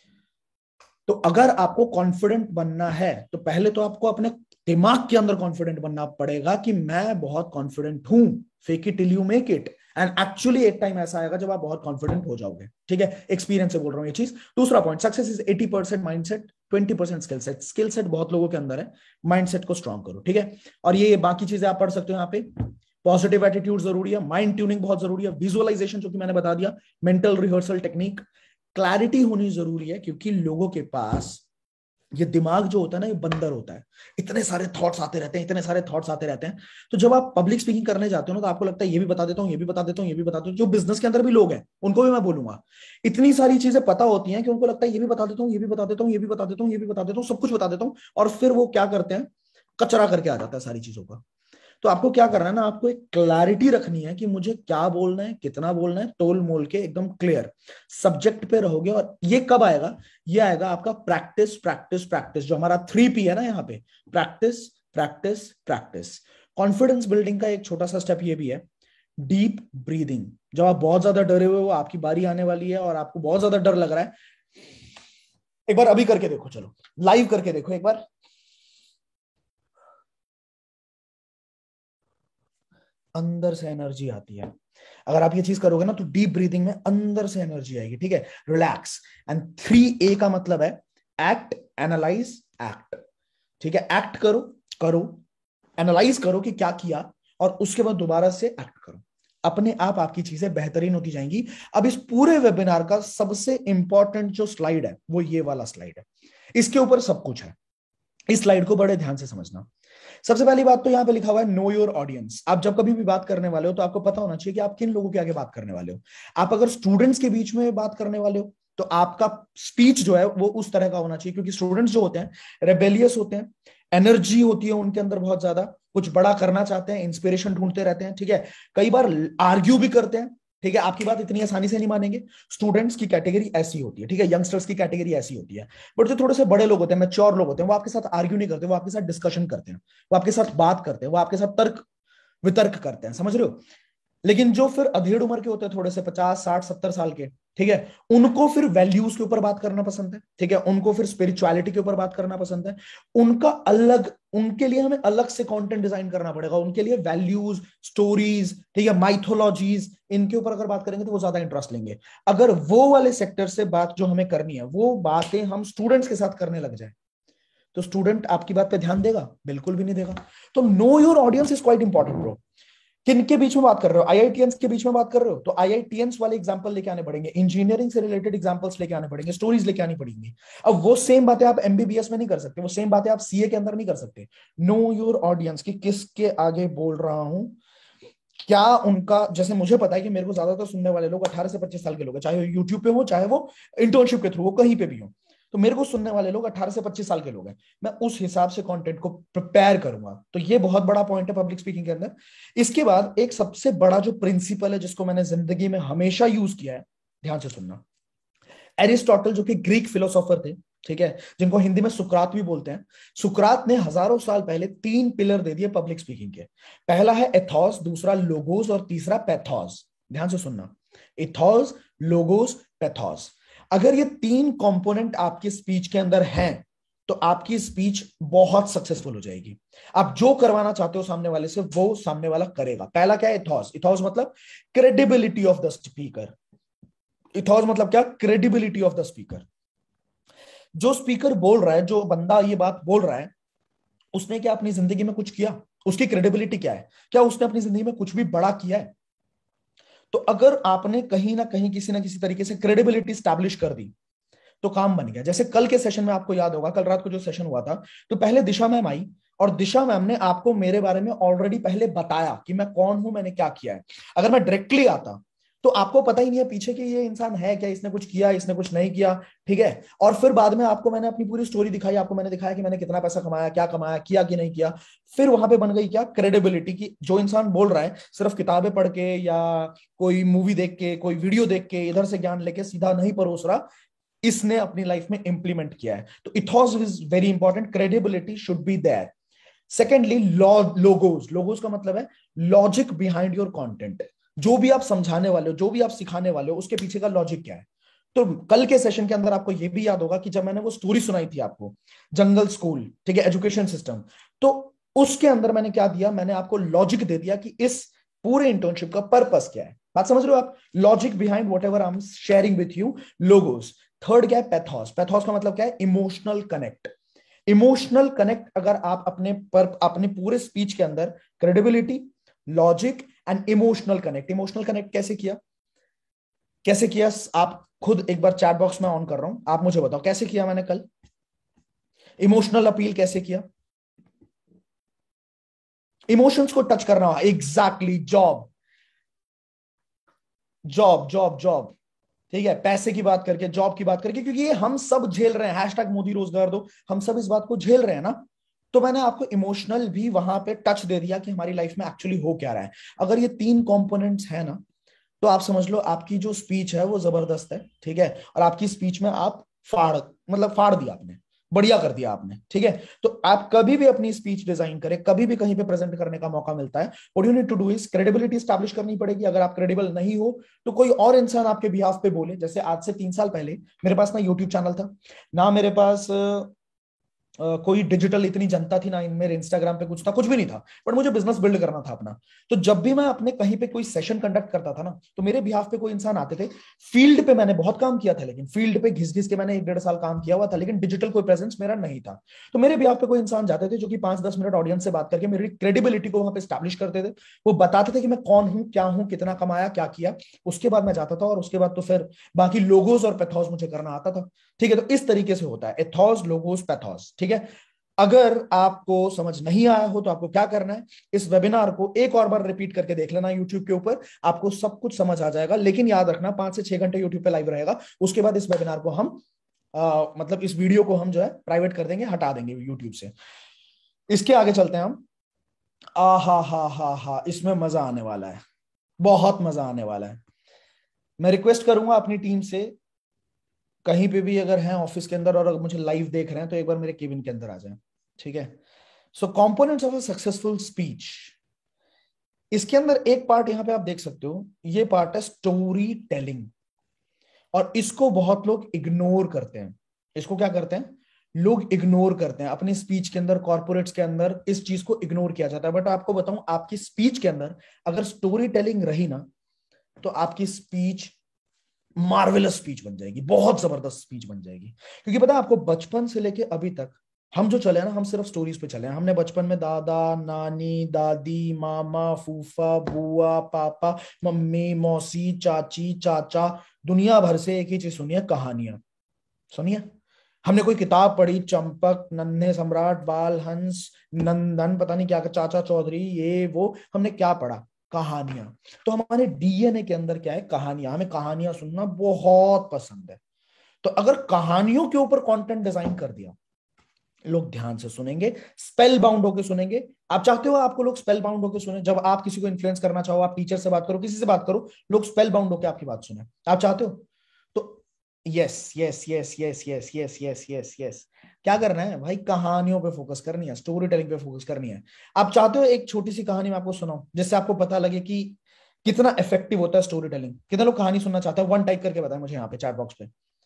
तो अगर आपको कॉन्फिडेंट बनना है तो पहले तो आपको अपने दिमाग के अंदर कॉन्फिडेंट बनना पड़ेगा कि मैं बहुत कॉन्फिडेंट हूं। Fake it till you make it, and actually एक टाइम ऐसा आएगा जब आप बहुत कॉन्फिडेंट हो जाओगे, ठीक है। एक्सपीरियंस से बोल रहा हूं ये चीज। दूसरा point, success is 80% mindset, 20% skill set. Skill set बहुत लोगों के अंदर है, माइंडसेट को स्ट्रांग करो, ठीक है। और ये बाकी चीजें आप पढ़ सकते हो यहाँ पे। पॉजिटिव एटीट्यूड जरूरी है, माइंड ट्यूनिंग बहुत जरूरी है, विजुअलाइजेशन जो कि मैंने बता दिया, मेंटल रिहर्सल टेक्निक, क्लैरिटी होनी जरूरी है, क्योंकि लोगों के पास ये दिमाग जो होता है ना, ये बंदर होता है। इतने सारे थॉट्स आते रहते हैं, इतने सारे थॉट्स आते रहते हैं। तो जब आप पब्लिक स्पीकिंग करने जाते हो ना, तो आपको लगता है ये भी बता देता हूँ, ये भी बता देता हूँ, ये भी बता देता हूँ। जो बिजनेस के अंदर भी लोग हैं उनको भी मैं बोलूंगा, इतनी सारी चीजें पता होती हैं कि उनको लगता है ये भी बता देता हूँ, ये भी बता देता हूँ, ये भी बता देता हूँ, ये भी बता देता हूँ, सब कुछ बता देता हूँ। और फिर वो क्या करते हैं, कचरा करके आ जाता है सारी चीजों का। तो आपको क्या करना है ना, आपको एक क्लैरिटी रखनी है कि मुझे क्या बोलना है, कितना बोलना है, तोल मोल के एकदम क्लियर सब्जेक्ट पे रहोगे। और ये कब आएगा? ये आएगा आपका प्रैक्टिस प्रैक्टिस प्रैक्टिस, जो हमारा 3P है ना यहाँ पे, practice practice practice. Confidence building का एक छोटा सा स्टेप ये भी है, डीप ब्रीदिंग। जब आप बहुत ज्यादा डरे हुए हो, आपकी बारी आने वाली है और आपको बहुत ज्यादा डर लग रहा है, एक बार अभी करके देखो, चलो लाइव करके देखो एक बार। अंदर से एनर्जी आती है, अगर आप ये चीज करोगे ना तो डीप ब्रीदिंग में अंदर से एनर्जी आएगी, ठीक है, रिलैक्स। एंड 3A का मतलब है एक्ट, एनालाइज, एक्ट, ठीक है, एक्ट करो, एनालाइज करो कि क्या किया, और उसके बाद दोबारा से एक्ट करो। अपने आप आपकी चीजें बेहतरीन होती जाएंगी। अब इस पूरे वेबिनार का सबसे इंपॉर्टेंट जो स्लाइड है वो ये वाला स्लाइड है, इसके ऊपर सब कुछ है। इस स्लाइड को बड़े ध्यान से समझना। सबसे पहली बात तो यहां पे लिखा हुआ है नो योर ऑडियंस। आप जब कभी भी बात करने वाले हो तो आपको पता होना चाहिए कि आप किन लोगों के आगे बात करने वाले हो। आप अगर स्टूडेंट्स के बीच में बात करने वाले हो तो आपका स्पीच जो है वो उस तरह का होना चाहिए, क्योंकि स्टूडेंट्स जो होते हैं रेबेलियस होते हैं, एनर्जी होती है उनके अंदर बहुत ज्यादा, कुछ बड़ा करना चाहते हैं, इंस्पिरेशन ढूंढते रहते हैं, ठीक है, कई बार आर्ग्यू भी करते हैं, ठीक है, आपकी बात इतनी आसानी से नहीं मानेंगे। स्टूडेंट्स की कैटेगरी ऐसी होती है, ठीक है, यंगस्टर्स की कैटेगरी ऐसी होती है। बट जो थोड़े से बड़े लोग होते हैं, मैच्योर लोग होते हैं, वो आपके साथ आर्ग्यू नहीं करते, वो आपके साथ डिस्कशन करते हैं, वो आपके साथ बात करते हैं, वो आपके साथ तर्क वितर्क करते हैं, समझ रहे हो। लेकिन जो फिर अधेड़ उम्र के होते हैं, थोड़े से 50, 60, 70 साल के, ठीक है, उनको फिर वैल्यूज के ऊपर बात करना पसंद है, ठीक है, उनको फिर स्पिरिचुअलिटी के ऊपर बात करना पसंद है। उनका अलग, उनके लिए हमें अलग से कंटेंट डिजाइन करना पड़ेगा, उनके लिए वैल्यूज, स्टोरीज, ठीक है, माइथोलॉजीज, इनके ऊपर अगर बात करेंगे तो वो ज्यादा इंटरेस्ट लेंगे। अगर वो वाले सेक्टर से बात जो हमें करनी है वो बातें हम स्टूडेंट्स के साथ करने लग जाए तो स्टूडेंट आपकी बात पे ध्यान देगा? बिल्कुल भी नहीं देगा। तो know your audience is quite important bro. किन के बीच में बात कर रहे हो? आईआईटीएंस के बीच में बात कर रहे हो तो आईआईटीएंस वाले एग्जांपल लेके आने पड़ेंगे, इंजीनियरिंग से रिलेटेड एग्जांपल्स लेके आने पड़ेंगे, स्टोरीज लेके आनी पड़ेंगी। अब वो सेम बातें आप एमबीबीएस में नहीं कर सकते, वो सेम बातें आप सीए के अंदर नहीं कर सकते। नो योर ऑडियंस की किसके आगे बोल रहा हूं, क्या उनका, जैसे मुझे पता है कि मेरे को ज्यादातर सुनने वाले लोग 18 से 25 साल के लोग हैं, चाहे वो यूट्यूब पे हो, चाहे वो इंटर्नशिप के थ्रू हो, कहीं पे भी हो, तो मेरे को सुनने वाले लोग 18 से 25 साल के लोग हैं। मैं उस हिसाब से कंटेंट को प्रिपेयर करूंगा। तो ये बहुत बड़ा पॉइंट है पब्लिक स्पीकिंग के अंदर। इसके बाद एक सबसे बड़ा जो प्रिंसिपल है जिसको मैंने जिंदगी में हमेशा यूज किया है, ध्यान से सुनना। एरिस्टोटल जो कि ग्रीक फिलोसोफर थे, ठीक है, जिनको हिंदी में सुकरात भी बोलते हैं, सुकरात ने हजारों साल पहले 3 पिलर दे दिए पब्लिक स्पीकिंग के। पहला है एथॉस, दूसरा लोगोस और तीसरा पैथोस। ध्यान से सुनना, एथॉस, लोगोस, पैथोस। अगर ये 3 कंपोनेंट आपकी स्पीच के अंदर हैं तो आपकी स्पीच बहुत सक्सेसफुल हो जाएगी। आप जो करवाना चाहते हो सामने वाले से वो सामने वाला करेगा। पहला क्या है? एथॉस। एथॉस मतलब credibility of the speaker. Ethos मतलब क्या? Credibility of the speaker. जो स्पीकर बोल रहा है, जो बंदा ये बात बोल रहा है, उसने क्या अपनी जिंदगी में कुछ किया? उसकी क्रेडिबिलिटी क्या है? क्या उसने अपनी जिंदगी में कुछ भी बड़ा किया है? तो अगर आपने कहीं ना कहीं किसी ना किसी तरीके से क्रेडिबिलिटी स्टैब्लिश कर दी तो काम बन गया। जैसे कल के सेशन में आपको याद होगा, कल रात को जो सेशन हुआ था, तो पहले दिशा मैम आई और दिशा मैम ने आपको मेरे बारे में ऑलरेडी पहले बताया कि मैं कौन हूं, मैंने क्या किया है। अगर मैं डायरेक्टली आता तो आपको पता ही नहीं है पीछे कि ये इंसान है क्या, इसने कुछ किया, इसने कुछ नहीं किया, ठीक है। और फिर बाद में आपको मैंने अपनी पूरी स्टोरी दिखाई, आपको मैंने दिखाया कि मैंने कितना पैसा कमाया, क्या कमाया, किया कि नहीं किया। फिर वहां पे बन गई क्या? क्रेडिबिलिटी की। जो इंसान बोल रहा है सिर्फ किताबें पढ़ के या कोई मूवी देख के, कोई वीडियो देख के, इधर से ज्ञान लेके सीधा नहीं परोस रहा, इसने अपनी लाइफ में इंप्लीमेंट किया है। तो ethos is very important, credibility should be there. Secondly logos. Logos का मतलब है लॉजिक बिहाइंड योर कंटेंट। जो भी आप समझाने वाले हो, जो भी आप सिखाने वाले हो, उसके पीछे का लॉजिक क्या है। तो कल के सेशन के अंदर आपको यह भी याद होगा कि जब मैंने वो स्टोरी सुनाई थी आपको, जंगल स्कूल, ठीक है, एजुकेशन सिस्टम, तो उसके अंदर मैंने क्या दिया? मैंने आपको लॉजिक दे दिया कि इस पूरे इंटर्नशिप का पर्पस क्या है। बात समझ रहे हो आप? Logic behind whatever I am sharing with you, logos. Third क्या है? पैथोस। पैथोस का मतलब क्या है? Emotional connect. इमोशनल कनेक्ट अगर आप अपने पूरे स्पीच के अंदर credibility, logic and emotional connect. Emotional connect कैसे किया? कैसे किया? आप खुद एक बार चैट बॉक्स में ऑन कर रहा हूं, आप मुझे बताओ कैसे किया मैंने कल इमोशनल अपील? कैसे किया? इमोशंस को टच करना। Exactly, job job job job, ठीक है, पैसे की बात करके, जॉब की बात करके, क्योंकि ये हम सब झेल रहे हैं। हैशटैग मोदी रोजगार दो, हम सब इस बात को झेल रहे हैं ना। तो मैंने आपको इमोशनल भी वहां पे टच दे दिया कि हमारी लाइफ में एक्चुअली हो क्या रहा है। अगर ये 3 कंपोनेंट्स है ना, तो आप समझ लो आपकी जो स्पीच है वो जबरदस्त है, ठीक है। और आपकी स्पीच में आप फाड़ दिया आपने, बढ़िया कर दिया आपने, ठीक है। तो आप कभी भी अपनी स्पीच डिजाइन करें, कभी भी कहीं पे प्रेजेंट करने का मौका मिलता है, what you need to do is credibility establish करनी पड़ेगी। अगर आप क्रेडिबल नहीं हो तो कोई और इंसान आपके बिहाफ पे बोले। जैसे आज से 3 साल पहले मेरे पास ना यूट्यूब चैनल था, ना मेरे पास कोई डिजिटल इतनी जनता थी ना, मेरे इंस्टाग्राम पे कुछ था, कुछ भी नहीं था, बट मुझे बिजनेस बिल्ड करना था अपना। तो जब भी मैं अपने कहीं पे कोई सेशन कंडक्ट करता था ना, तो मेरे बिहाफ पे कोई इंसान आते थे। फील्ड पे मैंने बहुत काम किया था, लेकिन फील्ड पे घिस घिस के मैंने 1-1.5 साल काम किया हुआ था, लेकिन डिजिटल कोई प्रेजेंस मेरा नहीं था। तो मेरे बिहाफ पे कोई इंसान जाते थे जो कि 5-10 मिनट ऑडियंस से बात करके मेरी क्रेडिबिलिटी को वहां पे स्टैब्लिश करते थे। वो बताते थे कि मैं कौन हूं, क्या हूं, कितना कमाया, क्या किया। उसके बाद मैं जाता था, और उसके बाद तो फिर बाकी लोगोज और पैथोस मुझे करना आता था। ठीक है, तो इस तरीके से होता है एथॉस, लोगोस, पैथोस। ठीक है, अगर आपको समझ नहीं आया हो तो आपको क्या करना है, इस वेबिनार को एक और बार रिपीट करके देख लेना यूट्यूब के ऊपर, आपको सब कुछ समझ आ जाएगा। लेकिन याद रखना 5 से 6 घंटे यूट्यूब पे लाइव रहेगा, उसके बाद इस वेबिनार को हम मतलब इस वीडियो को हम जो है प्राइवेट कर देंगे, हटा देंगे यूट्यूब से। इसके आगे चलते हैं हम। हा, इसमें मजा आने वाला है, बहुत मजा आने वाला है। मैं रिक्वेस्ट करूंगा अपनी टीम से, कहीं पे भी अगर हैं ऑफिस के अंदर और अगर मुझे लाइव देख रहे हैं, तो एक बार मेरे केबिन के अंदर आ जाएं। ठीक है, so components of a successful speech. इसके अंदर एक पार्ट यहां पे आप देख सकते हो, ये पार्ट है स्टोरी टेलिंग, और इसको बहुत लोग इग्नोर करते हैं। इसको क्या करते हैं, लोग इग्नोर करते हैं अपनी स्पीच के अंदर, कॉर्पोरेट्स के अंदर इस चीज को इग्नोर किया जाता है। बट आपको बताऊं, आपकी स्पीच के अंदर अगर स्टोरी टेलिंग रही ना, तो आपकी स्पीच मार्वेलस स्पीच बन जाएगी, बहुत जबरदस्त स्पीच बन जाएगी। क्योंकि पता है आपको, बचपन से लेके अभी तक हम जो चले हैं ना, हम सिर्फ स्टोरीज पे चले हैं। हमने बचपन में दादा, नानी, दादी, मामा, फूफा, बुआ, पापा, मम्मी, मौसी, चाची, चाचा, दुनिया भर से एक ही चीज सुनी है, कहानियां सुनी है। हमने कोई किताब पढ़ी, चंपक, नन्हे सम्राट, बाल हंस, नंदन, पता नहीं क्या, चाचा चौधरी, ये वो, हमने क्या पढ़ा, कहानियां। तो हमारे डीएनए के अंदर क्या है, कहानियां। हमें कहानियां सुनना बहुत पसंद है। तो अगर कहानियों के ऊपर कंटेंट डिजाइन कर दिया, लोग ध्यान से सुनेंगे, स्पेल बाउंड होकर सुनेंगे। आप चाहते हो आपको लोग स्पेल बाउंड होकर सुने? जब आप किसी को इन्फ्लुएंस करना चाहो, आप टीचर से बात करो, किसी से बात करो, लोग स्पेल बाउंड होकर आपकी बात सुने, आप चाहते हो? तो yes yes yes yes yes yes yes yes yes, क्या करना है भाई, कहानियों पे फोकस करनी है, स्टोरी टेलिंग पे फोकस करनी है। आप चाहते हो एक छोटी सी कहानी मैं आपको सुनाऊं, जिससे आपको पता लगे कि कितना इफेक्टिव होता है स्टोरी टेलिंग? कितने लोग कहानी सुनना चाहते हैं? 1 टाइप करके बताएं मुझे यहाँ पे चैट बॉक्स पे।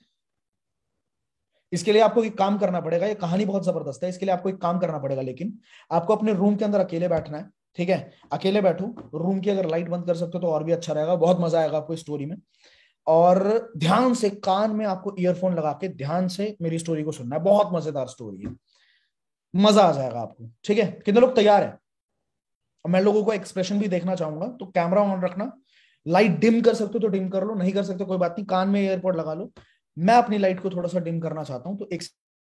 इसके लिए आपको एक काम करना पड़ेगा, ये कहानी बहुत जबरदस्त है, इसके लिए आपको एक काम करना पड़ेगा, लेकिन आपको अपने रूम के अंदर अकेले बैठना है। ठीक है, अकेले बैठो, रूम की अगर लाइट बंद कर सकते हो तो और भी अच्छा रहेगा, बहुत मजा आएगा आपको स्टोरी में। और ध्यान से कान में आपको ईयरफोन लगा के ध्यान से मेरी स्टोरी को सुनना है, बहुत मजेदार स्टोरी है, मजा आ जाएगा आपको। ठीक है, कितने लोग तैयार है? मैं लोगों को एक्सप्रेशन भी देखना चाहूंगा, तो कैमरा ऑन रखना, लाइट डिम कर सकते हो तो डिम कर लो, नहीं कर सकते कोई बात नहीं, कान में एयरपोर्ट लगा लो। मैं अपनी लाइट को थोड़ा सा डिम करना चाहता हूं, तो एक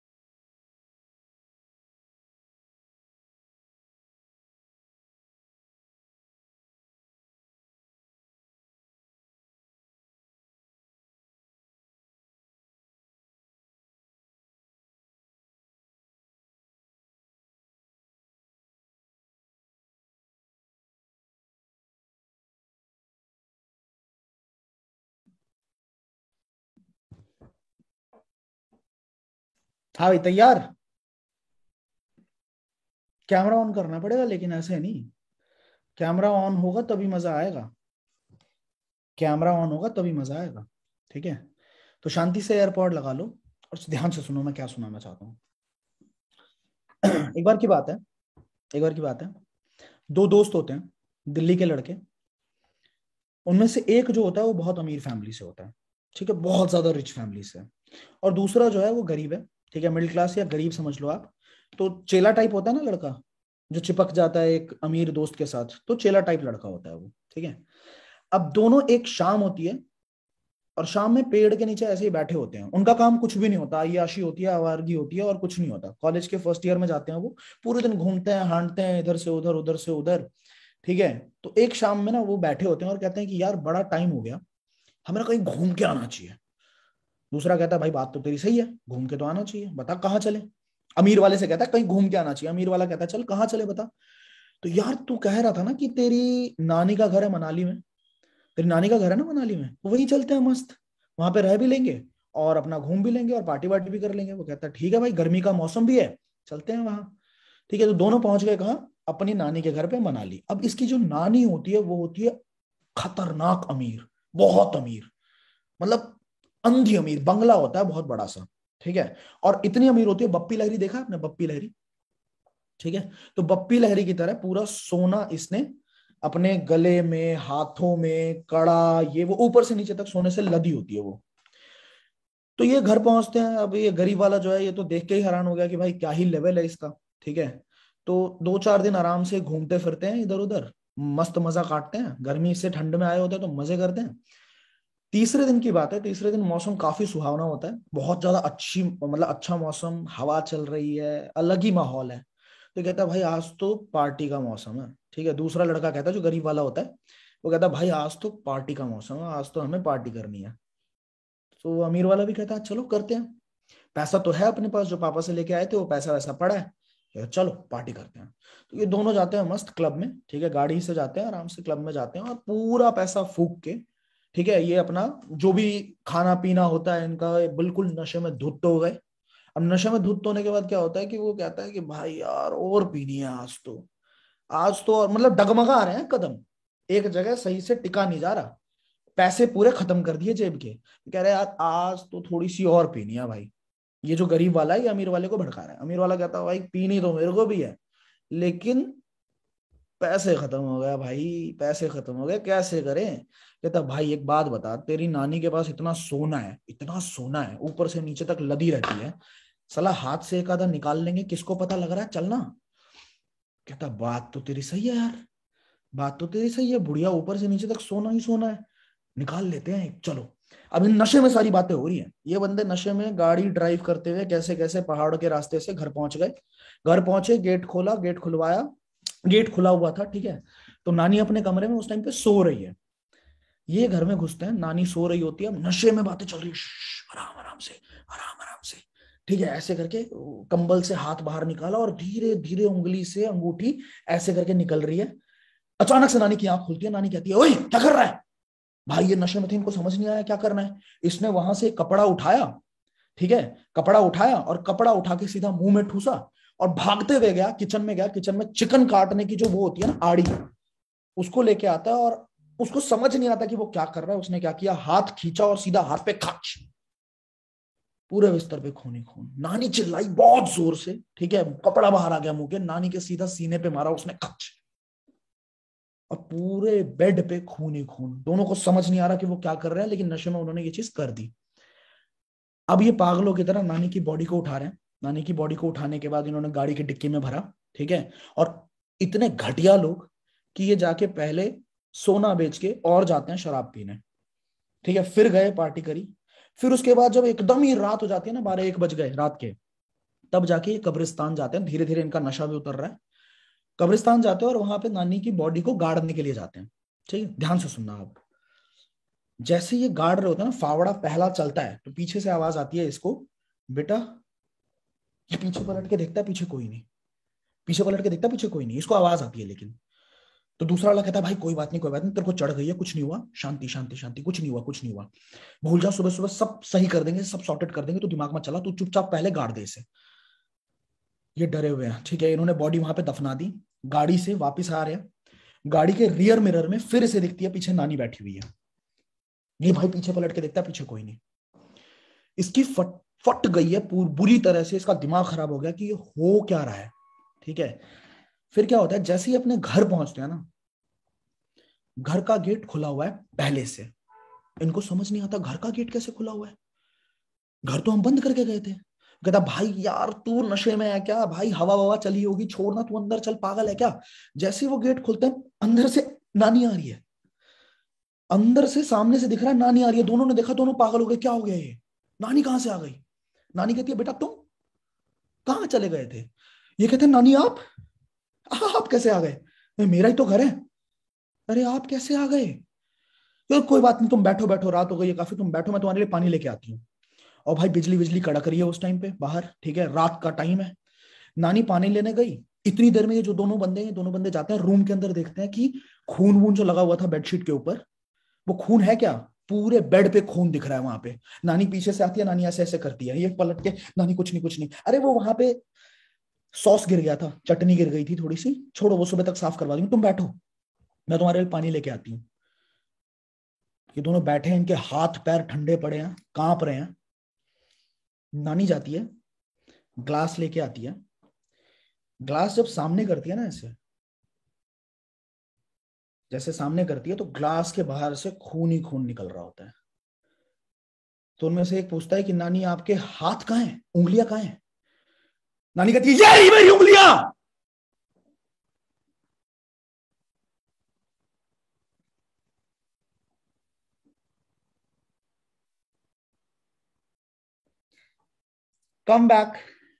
हाँ भाई, तैयार? कैमरा ऑन करना पड़ेगा, लेकिन ऐसे नहीं, कैमरा ऑन होगा तभी मजा आएगा, कैमरा ऑन होगा तभी मजा आएगा। ठीक है, तो शांति से एयरपॉड लगा लो और ध्यान से सुनो मैं क्या सुनाना चाहता हूँ। एक बार की बात है, एक बार की बात है, 2 दोस्त होते हैं, दिल्ली के लड़के। उनमें से एक जो होता है वो बहुत अमीर फैमिली से होता है, ठीक है, बहुत ज्यादा रिच फैमिली से। और दूसरा जो है वो गरीब है, ठीक है, मिडिल क्लास या गरीब समझ लो आप। तो चेला टाइप होता है ना लड़का, जो चिपक जाता है एक अमीर दोस्त के साथ, तो चेला टाइप लड़का होता है वो। ठीक है, अब दोनों, एक शाम होती है और शाम में पेड़ के नीचे ऐसे ही बैठे होते हैं, उनका काम कुछ भी नहीं होता, अय्याशी होती है, आवारगी होती है, और कुछ नहीं होता। कॉलेज के फर्स्ट ईयर में जाते हैं वो, पूरे दिन घूमते हैं, हांटते हैं, इधर से उधर, उधर से उधर। ठीक है, तो एक शाम में ना वो बैठे होते हैं और कहते हैं कि यार बड़ा टाइम हो गया, हमें कहीं घूम के आना चाहिए। दूसरा कहता है भाई बात तो तेरी सही है, घूम के तो आना चाहिए, बता कहाँ चले। अमीर वाले से कहता है कहीं घूम के आना चाहिए, अमीर वाला कहता है चल कहाँ चले बता। तो यार तू कह रहा था ना कि तेरी नानी का घर है मनाली में, तेरी नानी का घर है ना मनाली में, तो वहीं चलते हैं, मस्त वहां पे रह भी लेंगे और अपना घूम भी लेंगे और पार्टी वार्टी भी कर लेंगे। वो कहता है ठीक है भाई, गर्मी का मौसम भी है, चलते हैं वहां। ठीक है, तो दोनों पहुंच गए कहाँ, अपनी नानी के घर पे मनाली। अब इसकी जो नानी होती है वो होती है खतरनाक अमीर, बहुत अमीर, मतलब अंधी अमीर, बंगला होता है बहुत बड़ा सा। ठीक है। और इतनी अमीर होती है, बप्पी लहरी देखा आपने, बप्पी लहरी, ठीक है। तो बप्पी लहरी की तरह पूरा सोना इसने अपने गले में, हाथों में, कड़ा, ये वो ऊपर से नीचे तक सोने से लदी होती है वो। तो ये घर पहुंचते हैं। अब ये गरीब वाला जो है, ये तो देख के ही हैरान हो गया कि भाई क्या ही लेवल है इसका, ठीक है। तो 2-4 दिन आराम से घूमते फिरते हैं इधर उधर, मस्त मजा काटते हैं, गर्मी से ठंड में आए होते हैं तो मजे करते हैं। तीसरे दिन की बात है, तीसरे दिन मौसम काफी सुहावना होता है, बहुत ज्यादा अच्छी, मतलब अच्छा मौसम, हवा चल रही है, अलग ही माहौल है। तो कहता है भाई आज तो पार्टी का मौसम है, ठीक है। दूसरा लड़का कहता है जो गरीब वाला होता है, वो कहता है भाई आज तो पार्टी का मौसम है, आज तो हमें पार्टी करनी है। तो अमीर वाला भी कहता है चलो करते हैं, पैसा तो है अपने पास, जो पापा से लेके आए थे वो पैसा वैसा पड़ा है, चलो पार्टी करते हैं। तो ये दोनों जाते हैं मस्त क्लब में, ठीक है, गाड़ी से जाते हैं, आराम से क्लब में जाते हैं और पूरा पैसा फूक के, ठीक है, ये अपना जो भी खाना पीना होता है इनका, ये बिल्कुल नशे में धुत हो गए। अब नशे में धुत होने के बाद क्या होता है कि वो कहता है कि भाई यार और पीनी है आज तो, आज तो, और मतलब डगमगा रहे हैं कदम, एक जगह सही से टिका नहीं जा रहा, पैसे पूरे खत्म कर दिए जेब के, कह रहे यार आज तो थोड़ी सी और पीनी है भाई। ये जो गरीब वाला है ये अमीर वाले को भड़का रहा है। अमीर वाला कहता है भाई पीनी तो मेरे को भी है, लेकिन पैसे खत्म हो गया भाई, पैसे खत्म हो गए, कैसे करें। कहता भाई एक बात बता, तेरी नानी के पास इतना सोना है, इतना सोना है, ऊपर से नीचे तक लदी रहती है, साला हाथ से एक आधा निकाल लेंगे, किसको पता लग रहा है, चलना। कहता बात तो तेरी सही है यार, बात तो तेरी सही है, बुढ़िया ऊपर से नीचे तक सोना ही सोना है, निकाल लेते हैं चलो। अब इन नशे में सारी बातें हो रही हैं, ये बंदे नशे में गाड़ी ड्राइव करते हुए कैसे कैसे पहाड़ के रास्ते से घर पहुंच गए। घर पहुंचे, गेट खोला, गेट खुलवाया, गेट खुला हुआ था, ठीक है। तो नानी अपने कमरे में उस टाइम पे सो रही है, ये घर में घुसते हैं, नानी सो रही होती है, नशे में बातें चल रही है, आराम आराम से, आराम आराम से, ठीक है, ऐसे करके कंबल से हाथ बाहर निकाला और धीरे धीरे उंगली से अंगूठी ऐसे करके निकल रही है। अचानक से नानी की आंख खुलती है, नानी कहती है ओए क्या कर रहा है। भाई ये नशे में थे, इनको समझ नहीं आया क्या करना है। इसने वहां से कपड़ा उठाया, ठीक है, कपड़ा उठाया और कपड़ा उठा के सीधा मुंह में ठूसा और भागते हुए गया किचन में, गया किचन में चिकन काटने की जो वो होती है ना आड़ी, उसको लेके आता है और उसको समझ नहीं आता कि वो क्या कर रहा है। उसने क्या किया, हाथ खींचा और सीधा हाथ पे खच, पूरे बिस्तर पे खून ही खून। नानी चिल्लाई बहुत जोर से, ठीक है, कपड़ा बाहर आ गया मुंह के, नानी के सीधा सीने पे मारा उसने खच, और पूरे बेड पे खून ही खून। दोनों को समझ नहीं आ रहा कि वो क्या कर रहे हैं, लेकिन नशे में उन्होंने ये चीज कर दी। अब ये पागलों की तरह नानी की बॉडी को उठा रहे हैं। नानी की बॉडी को उठाने के बाद इन्होंने गाड़ी की डिक्की में भरा, ठीक है। और इतने घटिया लोग कि ये जाके पहले सोना बेच के और जाते हैं शराब पीने, ठीक है, फिर गए पार्टी करी। फिर उसके बाद जब एकदम ही रात हो जाती है ना, 12-1 बज गए रात के, तब जाके ये कब्रिस्तान जाते हैं। धीरे धीरे इनका नशा भी उतर रहा है। कब्रिस्तान जाते हैं और वहां पे नानी की बॉडी को गाड़ने के लिए जाते हैं, ठीक है। ध्यान से सुनना आप, जैसे ये गाड़ रहे होते हैं ना, फावड़ा पहला चलता है तो पीछे से आवाज आती है इसको, बेटा। ये पीछे पलट के देखता है, पीछे कोई नहीं, पीछे पलट के देखता है, पीछे कोई नहीं, इसको आवाज आती है लेकिन। तो दूसरा वाला कहता है भाई कोई बात नहीं, कोई बात नहीं, तेरे को चढ़ गई है, कुछ नहीं हुआ, शांति शांति शांति, कुछ नहीं हुआ, कुछ नहीं हुआ, भूल जा, सुबह सुबह सब सही कर देंगे, सब सॉर्टेड कर देंगे, तो दिमाग में चला, तू चुपचाप पहले गाड़ दे इसे। ये डरे हुए हैं, ठीक है। इन्होंने बॉडी वहां पे दफना दी, गाड़ी से वापिस आ रहे हैं। गाड़ी के रियर मिरर में फिर से दिखती है पीछे नानी बैठी हुई है। ये भाई पीछे पलट के देखता है, पीछे कोई नहीं। इसकी फट गई है बुरी तरह से, इसका दिमाग खराब हो गया कि ये हो क्या रहा है, ठीक है। फिर क्या होता है, जैसे ही अपने घर पहुंचते हैं ना, घर का गेट खुला हुआ है पहले से। इनको समझ नहीं आता घर का गेट कैसे खुला हुआ है, घर तो हम बंद करके गए थे। कहता भाई यार तू नशे में है क्या भाई, हवा ववा चली होगी, छोड़ना, तू अंदर चल, पागल है क्या। जैसे वो गेट खुलते हैं, अंदर से नानी आ रही है, अंदर से सामने से दिख रहा है नानी आ रही है। दोनों ने देखा, दोनों पागल हो गए, क्या हो गया ये, नानी कहां से आ गई। नानी कहती है बेटा तुम कहां चले गए थे। ये कहते हैं नानी आप कैसे आ गए, मेरा ही तो घर है। अरे आप कैसे आ गए, तो कोई बात नहीं, तुम बैठो बैठो, रात हो गई है काफी, तुम बैठो, मैं तुम्हारे लिए पानी लेके आती हूँ। और भाई बिजली बिजली कड़क रही है उस टाइम पे बाहर, ठीक है, रात का टाइम है। नानी पानी लेने गई, इतनी देर में ये जो दोनों बंदे हैं, दोनों बंदे जाते हैं रूम के अंदर, देखते हैं कि खून वून जो लगा हुआ था बेडशीट के ऊपर, वो खून है क्या, पूरे बेड पे खून दिख रहा है वहां पे। नानी पीछे से आती है, नानी ऐसे ऐसे करती है, ये पलट के, नानी कुछ नहीं कुछ नहीं, अरे वो वहां पे सॉस गिर गया था, चटनी गिर गई थी थोड़ी सी, छोड़ो वो सुबह तक साफ करवा दूंगी, तुम बैठो मैं तुम्हारे लिए पानी लेके आती हूँ। ये दोनों बैठे हैं, इनके हाथ पैर ठंडे पड़े हैं, कांप रहे हैं। नानी जाती है, ग्लास लेके आती है, ग्लास जब सामने करती है ना, ऐसे जैसे सामने करती है, तो ग्लास के बाहर से खून ही खून निकल रहा होता है। तो उनमें से एक पूछता है कि नानी आपके हाथ कहाँ हैं, उंगलियां कहाँ हैं? नानी कहती है ये रही मेरी उंगलियां। कम बैक,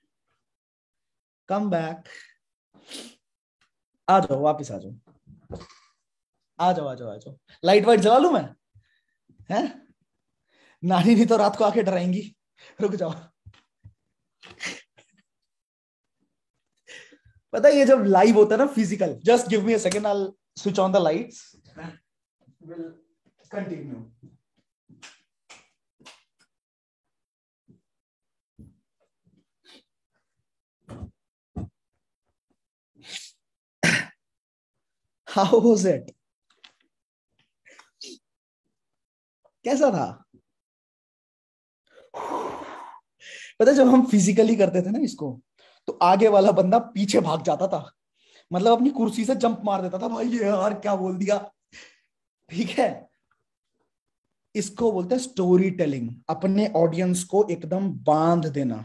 कम बैक, आ जाओ, वापिस आ जाओ, आ जाओ, आ जाओ, आ जाओ। लाइट वाइट जला लूं मैं? हैं? नानी नहीं तो रात को आके डराएंगी। रुक जाओ। पता है ये जब लाइव होता है ना physical, just give me a second, I will switch on the lights, will continue. How was it? कैसा था? पता है जब हम फिजिकली करते थे ना इसको, तो आगे वाला बंदा पीछे भाग जाता था, मतलब अपनी कुर्सी से जंप मार देता था, भाई ये यार क्या बोल दिया। ठीक है, इसको बोलते हैं स्टोरी टेलिंग, अपने ऑडियंस को एकदम बांध देना।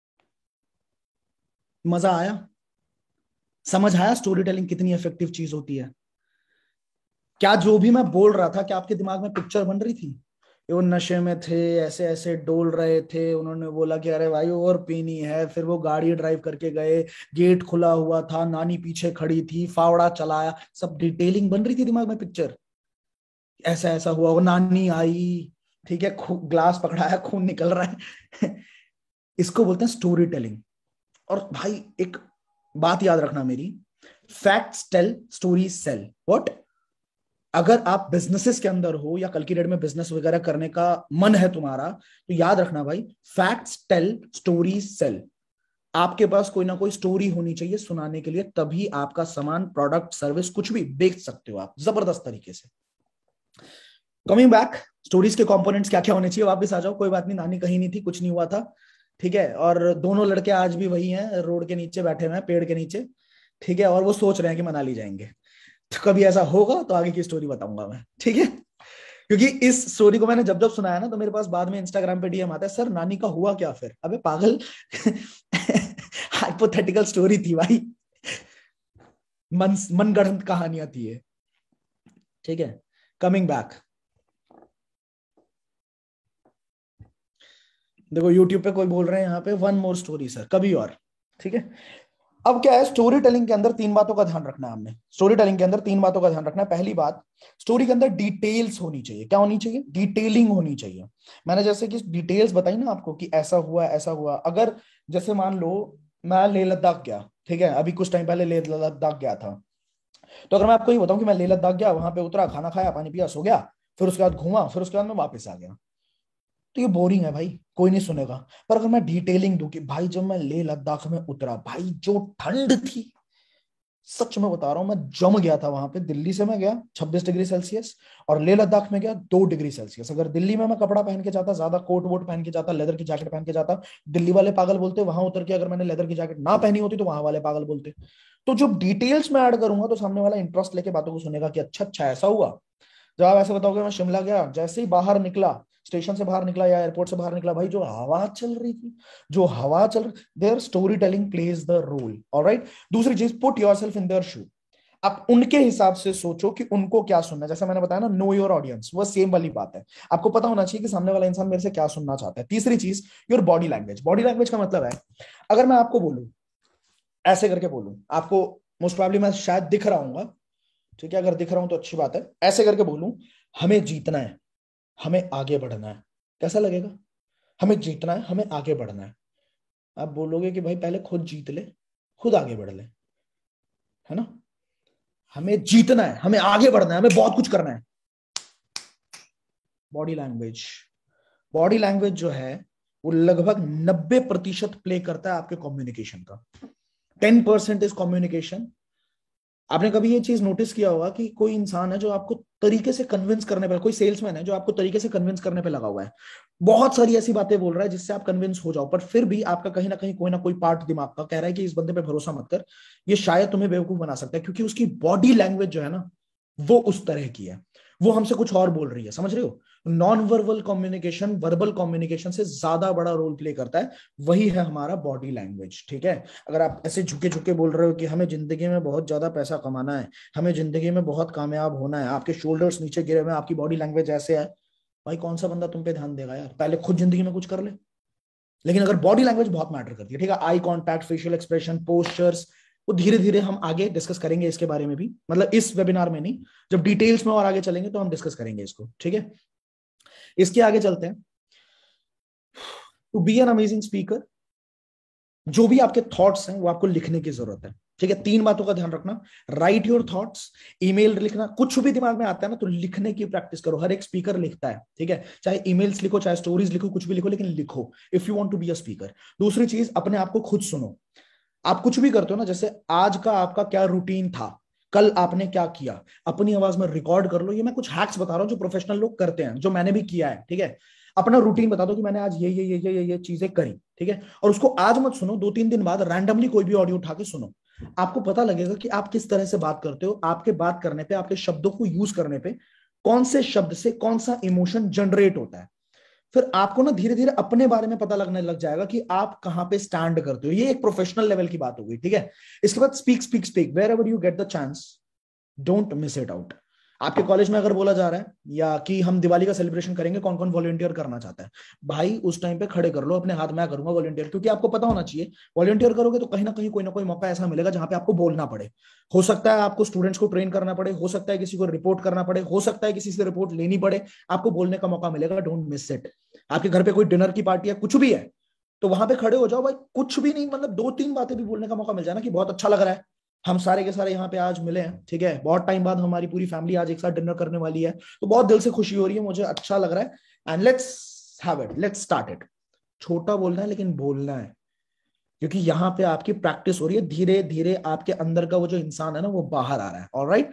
मजा आया? समझ आया स्टोरी टेलिंग कितनी इफेक्टिव चीज होती है? क्या जो भी मैं बोल रहा था, क्या आपके दिमाग में पिक्चर बन रही थी? ये वो नशे में थे, ऐसे ऐसे डोल रहे थे, उन्होंने बोला कि अरे भाई और पीनी है, फिर वो गाड़ी ड्राइव करके गए, गेट खुला हुआ था, नानी पीछे खड़ी थी, फावड़ा चलाया, सब डिटेलिंग बन रही थी दिमाग में पिक्चर। ऐसा ऐसा हुआ, वो नानी आई, ठीक है, ग्लास पकड़ाया, खून निकल रहा है। इसको बोलते हैं स्टोरी टेलिंग। और भाई एक बात याद रखना मेरी, facts tell, story sell. What? अगर आप बिजनेसेस के अंदर हो या कल की डेट में बिजनेस वगैरह करने का मन है तुम्हारा, तो याद रखना भाई, फैक्ट्स टेल, स्टोरी सेल। आपके पास कोई ना कोई स्टोरी होनी चाहिए सुनाने के लिए, तभी आपका सामान, प्रोडक्ट, सर्विस कुछ भी बेच सकते हो आप जबरदस्त तरीके से। कमिंग बैक, स्टोरीज के कंपोनेंट्स क्या क्या होने चाहिए? वापस आ जाओ, कोई बात नहीं, नानी कहीं नहीं थी, कुछ नहीं हुआ था, ठीक है। और दोनों लड़के आज भी वही हैं, रोड के नीचे बैठे हुए हैं, पेड़ के नीचे, ठीक है, और वो सोच रहे हैं कि मनाली जाएंगे। तो कभी ऐसा होगा तो आगे की स्टोरी बताऊंगा मैं, ठीक है। क्योंकि इस स्टोरी को मैंने जब जब सुनाया ना, तो मेरे पास बाद में इंस्टाग्राम पे डीएम आता है, सर नानी का हुआ क्या फिर? अबे पागल, हाइपोथेटिकल स्टोरी थी भाई, मनगढ़ंत कहानियां थी ये, ठीक है। कमिंग बैक, देखो यूट्यूब पे कोई बोल रहे हैं यहाँ पे वन मोर स्टोरी सर, कभी और, ठीक है। अब क्या है, स्टोरी टेलिंग के अंदर तीन बातों का ध्यान रखना है हमने। स्टोरी टेलिंग के अंदर तीन बातों का ध्यान रखना है। पहली बात, स्टोरी के अंदर डिटेल्स होनी चाहिए। क्या होनी चाहिए? डिटेलिंग होनी चाहिए। मैंने जैसे कि डिटेल्स बताई ना आपको कि ऐसा हुआ ऐसा हुआ। अगर जैसे मान लो मैं लेह लद्दाख गया, ठीक है, अभी कुछ टाइम पहले लेह लद्दाख गया था, तो अगर मैं आपको ये बताऊं कि मैं लेह लद्दाख गया, वहां पे उतरा, खाना खाया, पानी पिया, सो गया, फिर उसके बाद घूमा, फिर उसके बाद मैं वापस आ गया, तो ये बोरिंग है भाई, कोई नहीं सुनेगा। पर अगर मैं डिटेलिंग दूं कि भाई जब मैं लेह लद्दाख में उतरा, भाई जो ठंड थी, सच में बता रहा हूं, मैं जम गया था वहां पे। दिल्ली से मैं गया 26 डिग्री सेल्सियस, और लेह लद्दाख में गया 2 डिग्री सेल्सियस। अगर दिल्ली में मैं कपड़ा पहन के जाता, ज्यादा कोट वोट पहन के जाता, लेदर की जैकेट पहन के जाता, दिल्ली वाले पागल बोलते। वहां उतर के अगर मैंने लेदर की जैकेट ना पहनी होती, तो वहां वाले पागल बोलते। तो जब डिटेल्स में ऐड करूंगा, तो सामने वाला इंटरेस्ट लेके बातों को सुनेगा कि अच्छा अच्छा ऐसा हुआ। जब आप ऐसे बताओगे मैं शिमला गया, जैसे ही बाहर निकला, स्टेशन से बाहर निकला या एयरपोर्ट से बाहर निकला, भाई जो हवा चल रही थी, जो हवा चल रही, there story telling plays the role. Alright. दूसरी चीज, put yourself in their shoe. आप उनके हिसाब से सोचो कि उनको क्या सुनना है। जैसे मैंने बताया ना, नो योर ऑडियंस, वो सेम वाली बात है। आपको पता होना चाहिए कि सामने वाला इंसान मेरे से क्या सुनना चाहता है। तीसरी चीज, your body language. Body language का मतलब है, अगर मैं आपको बोलूं, ऐसे करके बोलूं, आपको मोस्ट प्रोबेबली मैं शायद दिख रहा हूंगा, ठीक है, अगर दिख रहा हूं तो अच्छी बात है। ऐसे करके बोलूं, हमें जीतना है, हमें आगे बढ़ना है, कैसा लगेगा? हमें जीतना है, हमें आगे बढ़ना है। आप बोलोगे कि भाई पहले खुद जीत ले, खुद आगे बढ़ ले, है ना। हमें जीतना है, हमें आगे बढ़ना है, हमें बहुत कुछ करना है। बॉडी लैंग्वेज, बॉडी लैंग्वेज जो है वो लगभग 90% प्ले करता है आपके कम्युनिकेशन का। 10% इज कम्युनिकेशन, आपने कभी ये चीज नोटिस किया होगा कि कोई इंसान है जो आपको तरीके से कन्विंस करने पे, कोई सेल्समैन है जो आपको तरीके से कन्विंस करने पे लगा हुआ है, बहुत सारी ऐसी बातें बोल रहा है जिससे आप कन्विंस हो जाओ, पर फिर भी आपका कहीं ना कोई पार्ट दिमाग का कह रहा है कि इस बंदे पे भरोसा मत कर, ये शायद तुम्हें बेवकूफ बना सकता है, क्योंकि उसकी बॉडी लैंग्वेज जो है ना वो उस तरह की है, वो हमसे कुछ और बोल रही है, समझ रहे हो? Non verbal communication verbal communication से ज्यादा बड़ा रोल प्ले करता है, वही है हमारा बॉडी लैंग्वेज, ठीक है? अगर आप ऐसे झुके झुके बोल रहे हो कि हमें जिंदगी में बहुत ज्यादा पैसा कमाना है, हमें जिंदगी में बहुत कामयाब होना है, आपके शोल्डर्स नीचे गिरे हुए, आपकी बॉडी लैंग्वेज ऐसे है, भाई कौन सा बंदा तुम पे ध्यान देगा यार? पहले खुद जिंदगी में कुछ कर ले। लेकिन अगर बॉडी लैंग्वेज बहुत मैटर करती है, ठीक है, eye contact, facial expression, postures, वो धीरे धीरे हम आगे डिस्कस करेंगे इसके बारे में भी, मतलब इस वेबिनार में नहीं, जब डिटेल्स में और आगे चलेंगे तो हम डिस्कस करेंगे इसको, ठीक है? इसके आगे चलते हैं। To be an amazing speaker, जो भी आपके थॉट्स हैं वो आपको लिखने की जरूरत है, ठीक है? 3 बातों का ध्यान रखना, राइट योर थॉट्स, ईमेल लिखना, कुछ भी दिमाग में आता है ना तो लिखने की प्रैक्टिस करो, हर एक स्पीकर लिखता है, ठीक है? चाहे ईमेल्स लिखो, चाहे स्टोरीज लिखो, कुछ भी लिखो, लेकिन लिखो if you want to be a speaker. दूसरी चीज, अपने आप को खुद सुनो। आप कुछ भी करते हो ना, जैसे आज का आपका क्या रूटीन था, कल आपने क्या किया, अपनी आवाज में रिकॉर्ड कर लो। ये मैं कुछ हैक्स बता रहा हूं जो प्रोफेशनल लोग करते हैं, जो मैंने भी किया है, ठीक है? अपना रूटीन बता दो कि मैंने आज ये चीजें करी, ठीक है? और उसको आज मत सुनो, 2-3 दिन बाद रैंडमली कोई भी ऑडियो उठा के सुनो। आपको पता लगेगा कि आप किस तरह से बात करते हो, आपके बात करने पे, आपके शब्दों को यूज करने पे कौन से शब्द से कौन सा इमोशन जनरेट होता है। फिर आपको ना धीरे धीरे अपने बारे में पता लगने लग जाएगा कि आप कहां पे स्टैंड करते हो। ये एक प्रोफेशनल लेवल की बात हो गई, ठीक है? इसके बाद speak speak speak wherever you get the chance, don't miss it out. आपके कॉलेज में अगर बोला जा रहा है या कि हम दिवाली का सेलिब्रेशन करेंगे, कौन कौन वॉलंटियर करना चाहता है, भाई उस टाइम पे खड़े कर लो अपने हाथ, मैं करूंगा वॉलंटियर, क्योंकि आपको पता होना चाहिए वॉलंटियर करोगे तो कहीं ना कोई मौका ऐसा मिलेगा जहां पे आपको बोलना पड़े। हो सकता है आपको स्टूडेंट्स को ट्रेन करना पड़े, हो सकता है किसी को रिपोर्ट करना पड़े, हो सकता है किसी से रिपोर्ट लेनी पड़े, आपको बोलने का मौका मिलेगा, डोंट मिस इट। आपके घर पे कोई डिनर की पार्टी है, कुछ भी है, तो वहां पे खड़े हो जाओ भाई, कुछ भी नहीं, मतलब 2-3 बातें भी बोलने का मौका मिल जाए ना कि बहुत अच्छा लग रहा है, हम सारे के सारे यहाँ पे आज मिले हैं, ठीक है? बहुत टाइम बाद हमारी पूरी फैमिली आज एक साथ डिनर करने वाली है, तो बहुत दिल से खुशी हो रही है, मुझे अच्छा लग रहा है, and let's have it, let's start it. छोटा बोलना है लेकिन बोलना है, क्योंकि यहाँ पे आपकी प्रैक्टिस हो रही है, धीरे धीरे आपके अंदर का वो जो इंसान है ना वो बाहर आ रहा है। Alright,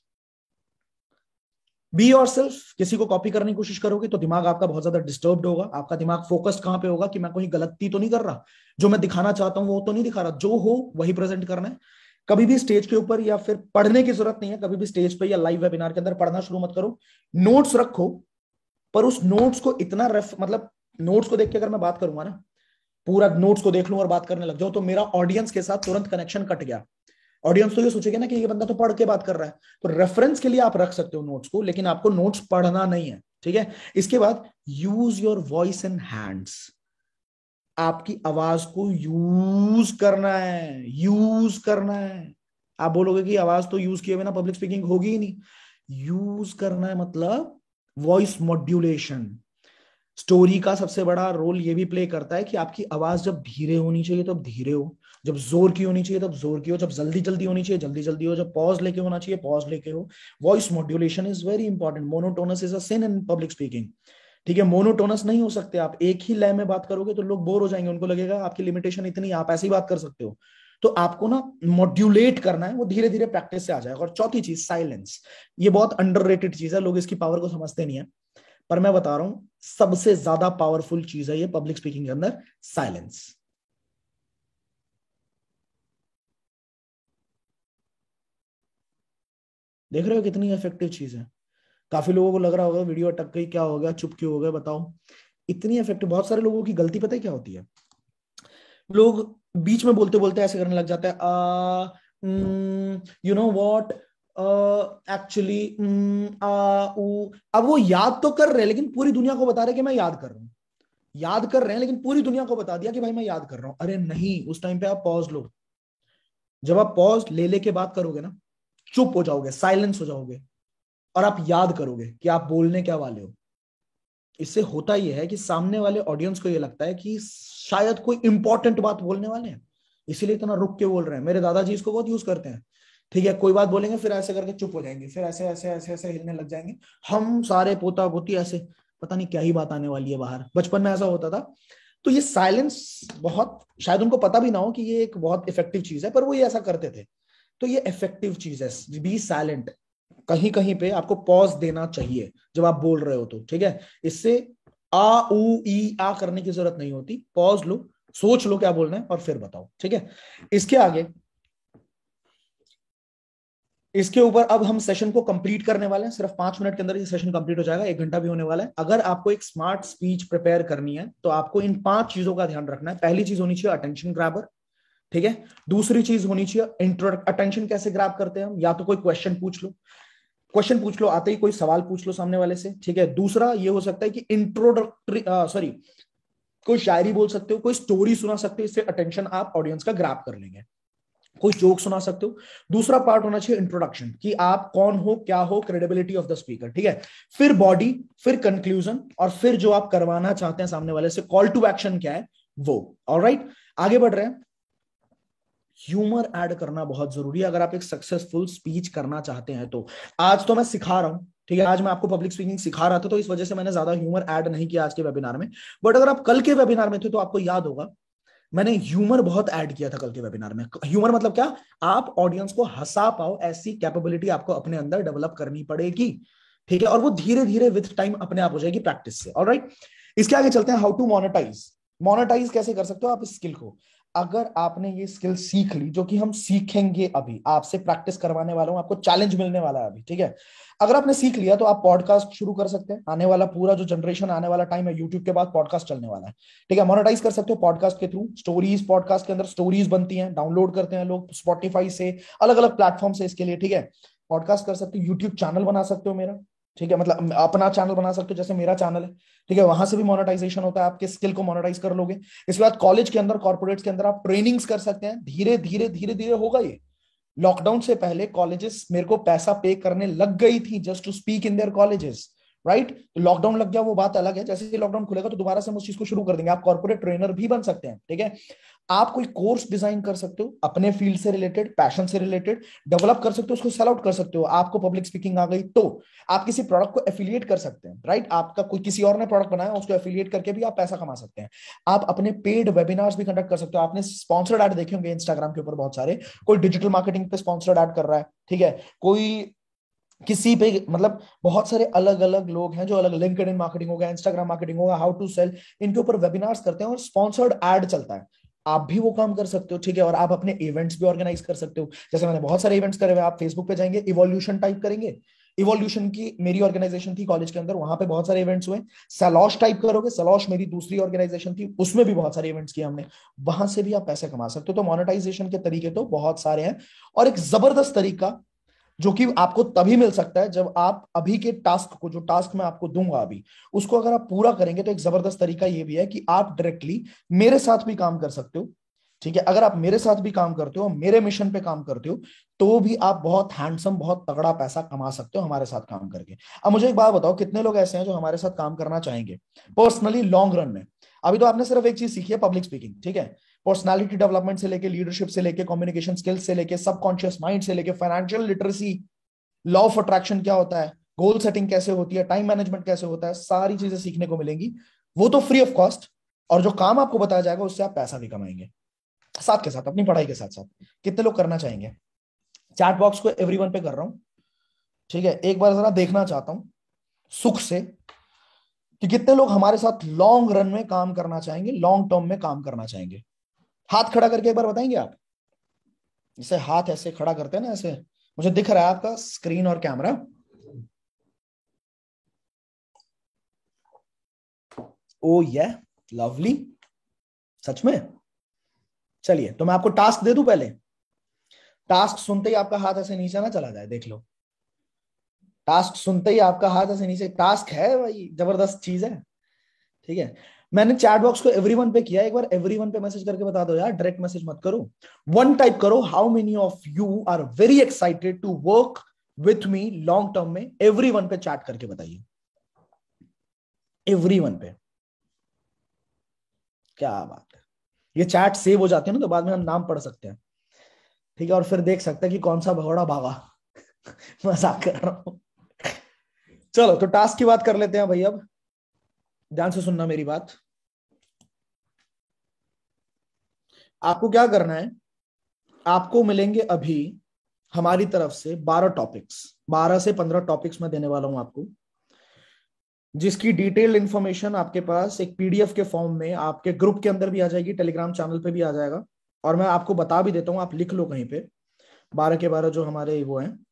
be yourself. किसी को कॉपी करने की कोशिश करोगे तो दिमाग आपका बहुत ज्यादा डिस्टर्ब्ड होगा, आपका दिमाग फोकस्ड कहां पे होगा कि मैं कोई गलती तो नहीं कर रहा, जो मैं दिखाना चाहता हूं वो तो नहीं दिखा रहा, जो हो वही प्रेजेंट करना है। कभी भी स्टेज के ऊपर या फिर पढ़ने की जरूरत नहीं है, कभी भी स्टेज पे या लाइव वेबिनार के अंदर पढ़ना शुरू मत करो, नोट्स रखो, पर उस नोट्स को इतना मतलब नोट्स को देख के अगर मैं बात करूंगा ना, पूरा नोट्स को देख लूं और बात करने लग जाओ, तो मेरा ऑडियंस के साथ तुरंत कनेक्शन कट गया। ऑडियंस तो ये सोचेगा ना कि ये बंदा तो पढ़ के बात कर रहा है, तो रेफरेंस के लिए आप रख सकते हो नोट्स को, लेकिन आपको नोट्स पढ़ना नहीं है, ठीक है? इसके बाद use your voice and hands, आपकी आवाज को यूज करना है, यूज करना है। आप बोलोगे कि आवाज तो यूज किए बिना पब्लिक स्पीकिंग होगी ही नहीं, यूज करना है, मतलब वॉइस मॉड्यूलेशन। स्टोरी का सबसे बड़ा रोल ये भी प्ले करता है कि आपकी आवाज जब धीरे होनी चाहिए तब धीरे हो, जब जोर की होनी चाहिए तब जोर की हो, जब जल्दी जल्दी होनी चाहिए जल्दी जल्दी हो, जब पॉज लेके होना चाहिए पॉज लेके हो। Voice modulation is very important. Monotonous is a sin in public speaking, ठीक है? मोनोटोनस नहीं हो सकते आप, एक ही लय में बात करोगे तो लोग बोर हो जाएंगे, उनको लगेगा आपकी लिमिटेशन इतनी, आप ऐसी बात कर सकते हो। तो आपको ना मॉड्यूलेट करना है, वो धीरे धीरे प्रैक्टिस से आ जाएगा। और चौथी चीज, साइलेंस। ये बहुत अंडररेटेड चीज है, लोग इसकी पावर को समझते नहीं है, पर मैं बता रहा हूं सबसे ज्यादा पावरफुल चीज है ये पब्लिक स्पीकिंग के अंदर, साइलेंस। देख रहे हो कितनी इफेक्टिव चीज है? काफी लोगों को लग रहा होगा वीडियो अटक गई, क्या हो गया, चुप क्यों हो गए, बताओ। इतनी इफेक्टिव। बहुत सारे लोगों की गलती पता है क्या होती है, लोग बीच में बोलते बोलते ऐसे करने लग जाते हैं, यू नो व्हाट, एक्चुअली, अब वो याद तो कर रहे हैं लेकिन पूरी दुनिया को बता रहे कि मैं याद कर रहा हूं, याद कर रहे हैं लेकिन पूरी दुनिया को बता दिया कि भाई मैं याद कर रहा हूं। अरे नहीं, उस टाइम पे आप पॉज लो। जब आप पॉज ले लेके बात करोगे ना, चुप हो जाओगे, साइलेंस हो जाओगे, और आप याद करोगे कि आप बोलने क्या वाले हो। इससे होता यह है कि सामने वाले ऑडियंस को यह लगता है कि शायद कोई इंपॉर्टेंट बात बोलने वाले हैं, इसीलिए इतना रुक के बोल रहे हैं। मेरे दादाजी इसको बहुत यूज करते हैं, ठीक है? कोई बात बोलेंगे फिर ऐसे करके चुप हो जाएंगे, फिर ऐसे ऐसे ऐसे ऐसे हिलने लग जाएंगे, हम सारे पोता पोती ऐसे, पता नहीं क्या ही बात आने वाली है बाहर। बचपन में ऐसा होता था। तो ये साइलेंस बहुत, शायद उनको पता भी ना हो कि ये एक बहुत इफेक्टिव चीज है, पर वो ये ऐसा करते थे। तो ये इफेक्टिव चीज है। बी साइलेंट, कहीं कहीं पे आपको पॉज देना चाहिए जब आप बोल रहे हो तो, ठीक है। इससे आ उ ई आ करने की जरूरत नहीं होती, पॉज लो, सोच लो क्या बोलना है और फिर बताओ, ठीक है। इसके आगे, इसके ऊपर अब हम सेशन को कंप्लीट करने वाले हैं। सिर्फ 5 मिनट के अंदर ये सेशन कंप्लीट हो जाएगा, 1 घंटा भी होने वाला है। अगर आपको एक स्मार्ट स्पीच प्रिपेयर करनी है तो आपको इन 5 चीजों का ध्यान रखना है। पहली चीज होनी चाहिए अटेंशन ग्रैबर, ठीक है। दूसरी चीज होनी चाहिए इंट्रोडक्ट, अटेंशन कैसे ग्रैब करते हैं हम, या तो कोई क्वेश्चन पूछ लो आते ही कोई सवाल पूछ लो सामने वाले से, ठीक है। दूसरा ये हो सकता है कि इंट्रोडक्टरी कोई शायरी बोल सकते हो, कोई स्टोरी सुना सकते हो, इससे अटेंशन आप ऑडियंस का ग्रैब कर लेंगे। कोई जोक सुना सकते हो। दूसरा पार्ट होना चाहिए इंट्रोडक्शन, कि आप कौन हो, क्या हो, क्रेडिबिलिटी ऑफ द स्पीकर, ठीक है। फिर बॉडी, फिर कंक्लूजन, और फिर जो आप करवाना चाहते हैं सामने वाले से, कॉल टू एक्शन क्या है वो। ऑलराइट, आगे बढ़ रहे हैं। ह्यूमर ऐड करना बहुत जरूरी है अगर आप एक सक्सेसफुल स्पीच करना चाहते हैं तो। आज तो मैं सिखा रहा हूं, ठीक है, आज मैं आपको पब्लिक स्पीकिंग सिखा रहा था, तो इस वजह से मैंने ज्यादा ह्यूमर ऐड नहीं किया आज के वेबिनार में। बट अगर आप कल के वेबिनार में थे तो आपको याद होगा मैंने ह्यूमर बहुत ऐड किया था कल के वेबिनार में। ह्यूमर मतलब क्या, आप ऑडियंस को हंसा पाओ, ऐसी कैपेबिलिटी आपको अपने अंदर डेवलप करनी पड़ेगी, ठीक है। और वो धीरे धीरे विद टाइम अपने आप हो जाएगी प्रैक्टिस से। ऑलराइट, इसके आगे चलते हैं। हाउ टू मोनेटाइज कैसे कर सकते हो आप इस स्किल को। अगर आपने ये स्किल सीख ली, जो कि हम सीखेंगे अभी, आपसे प्रैक्टिस करवाने वाला हूं, आपको चैलेंज मिलने वाला है अभी, ठीक है। अगर आपने सीख लिया तो आप पॉडकास्ट शुरू कर सकते हैं। आने वाला पूरा जो जनरेशन, आने वाला टाइम है, यूट्यूब के बाद पॉडकास्ट चलने वाला है, ठीक है। मोनेटाइज कर सकते हो पॉडकास्ट के थ्रू। स्टोरीज, पॉडकास्ट के अंदर स्टोरीज बनती हैं, डाउनलोड करते हैं लोग स्पॉटिफाई से, अलग अलग प्लेटफॉर्म से इसके लिए, ठीक है। पॉडकास्ट कर सकते हो, यूट्यूब चैनल बना सकते हो मेरा, ठीक है, मतलब अपना चैनल बना सकते हो, जैसे मेरा चैनल है, ठीक है। वहां से भी मोनेटाइजेशन होता है, आपके स्किल को मोनेटाइज कर लोगे। इसके बाद कॉलेज के अंदर, कॉर्पोरेट्स के अंदर आप ट्रेनिंग्स कर सकते हैं। धीरे धीरे धीरे धीरे होगा ये। लॉकडाउन से पहले कॉलेजेस मेरे को पैसा पे करने लग गई थी just to speak in their colleges, right. तो लॉकडाउन लग गया वो बात अलग है, जैसे ही लॉकडाउन खुलेगा तो दोबारा से हम उस चीज को शुरू कर देंगे। आप कॉर्पोरेट ट्रेनर भी बन सकते हैं, ठीक है। आप कोई कोर्स डिजाइन कर सकते हो अपने फील्ड से रिलेटेड, पैशन से रिलेटेड, डेवलप कर सकते हो, उसको सेल आउट कर सकते हो। आपको पब्लिक स्पीकिंग आ गई तो आप किसी प्रोडक्ट को एफिलिएट कर सकते हैं, राइट। आपका कोई किसी और ने प्रोडक्ट बनाया, उसको एफिलिएट करके भी आप पैसा कमा सकते हैं। आप अपने पेड वेबिनार्स भी कंडक्ट कर सकते हो। आपने स्पॉन्सर्ड ऐड देखे होंगे इंस्टाग्राम के ऊपर बहुत सारे, कोई डिजिटल मार्केटिंग पे स्पॉन्सर्ड ऐड कर रहा है, ठीक है। कोई किसी पे, मतलब बहुत सारे अलग अलग लोग हैं जो अलग, लिंक्डइन मार्केटिंग होगा, इंस्टाग्राम मार्केटिंग होगा, हाउ टू सेल, इनके ऊपर वेबिनार्स करते हैं और स्पॉन्सर्ड ऐड चलता है। आप भी वो काम कर सकते हो, ठीक है। और आप अपने इवेंट्स भी ऑर्गेनाइज कर सकते हो, जैसे मैंने बहुत सारे इवेंट्स करे हुए। आप फेसबुक पे जाएंगे, इवोल्यूशन टाइप करेंगे, इवोल्यूशन की मेरी ऑर्गेनाइजेशन थी कॉलेज के अंदर, वहां पे बहुत सारे इवेंट्स हुए। सलॉश टाइप करोगे, सलॉश मेरी दूसरी ऑर्गेनाइजेशन थी, उसमें भी बहुत सारे इवेंट्स किए हमने, वहां से भी आप पैसे कमा सकते हो। तो मोनेटाइजेशन के तरीके तो बहुत सारे हैं, और एक जबरदस्त तरीका जो कि आपको तभी मिल सकता है जब आप अभी के टास्क को, जो टास्क मैं आपको दूंगा अभी, उसको अगर आप पूरा करेंगे। तो एक जबरदस्त तरीका ये भी है कि आप डायरेक्टली मेरे साथ भी काम कर सकते हो, ठीक है। अगर आप मेरे साथ भी काम करते हो, मेरे मिशन पे काम करते हो, तो भी आप बहुत हैंडसम, बहुत तगड़ा पैसा कमा सकते हो हमारे साथ काम करके। अब मुझे एक बात बताओ, कितने लोग ऐसे हैं जो हमारे साथ काम करना चाहेंगे पर्सनली लॉन्ग रन में। अभी तो आपने सिर्फ एक चीज सीखी है, पब्लिक स्पीकिंग, ठीक है। पर्सनालिटी डेवलपमेंट से लेके, लीडरशिप से लेके, कम्युनिकेशन स्किल्स से लेके, सबकॉन्शियस माइंड से लेके, financial literacy, law of attraction क्या होता है, गोल सेटिंग कैसे होती है, टाइम मैनेजमेंट कैसे होता है, सारी चीजें सीखने को मिलेंगी। वो तो फ्री ऑफ कॉस्ट, और जो काम आपको बताया जाएगा उससे आप पैसा भी कमाएंगे साथ के साथ, अपनी पढ़ाई के साथ साथ। कितने लोग करना चाहेंगे। चैट बॉक्स को एवरीवन पे कर रहा हूं, ठीक है। एक बार जरा देखना चाहता हूं सुख से कि कितने लोग हमारे साथ लॉन्ग रन में काम करना चाहेंगे, लॉन्ग टर्म में काम करना चाहेंगे। हाथ खड़ा करके एक बार बताएंगे आप। जैसे हाथ ऐसे खड़ा करते हैं ना, ऐसे मुझे दिख रहा है आपका स्क्रीन और कैमरा। ओ ये लवली, सच में। चलिए, तो मैं आपको टास्क दे दूं पहले। टास्क सुनते ही आपका हाथ ऐसे नीचे ना चला जाए, देख लो। टास्क सुनते ही आपका हाथ ऐसे नीचे, टास्क है भाई, जबरदस्त चीज है, ठीक है। मैंने चैट बॉक्स को एवरीवन पे किया, एक बार एवरीवन पे मैसेज करके बता दो यार, डायरेक्ट मैसेज मत करो। वन टाइप करो, how many of you are very excited to work with me long term में। एवरीवन पे चैट करके बताइए, एवरीवन पे। क्या बात है, ये चैट सेव हो जाती है ना, तो बाद में हम नाम पढ़ सकते हैं, ठीक है। और फिर देख सकते हैं कि कौन सा भगोड़ा भागा। मजाक कर रहा हूं। चलो, तो टास्क की बात कर लेते हैं भाई। अब ध्यान से सुनना मेरी बात। आपको क्या करना है, आपको मिलेंगे अभी हमारी तरफ से 12 टॉपिक्स, 12 से 15 टॉपिक्स मैं देने वाला हूं आपको, जिसकी डिटेल्ड इंफॉर्मेशन आपके पास एक पीडीएफ के फॉर्म में आपके ग्रुप के अंदर भी आ जाएगी, टेलीग्राम चैनल पे भी आ जाएगा। और मैं आपको बता भी देता हूं, आप लिख लो कहीं पे, 12 के 12 जो हमारे वो हैं।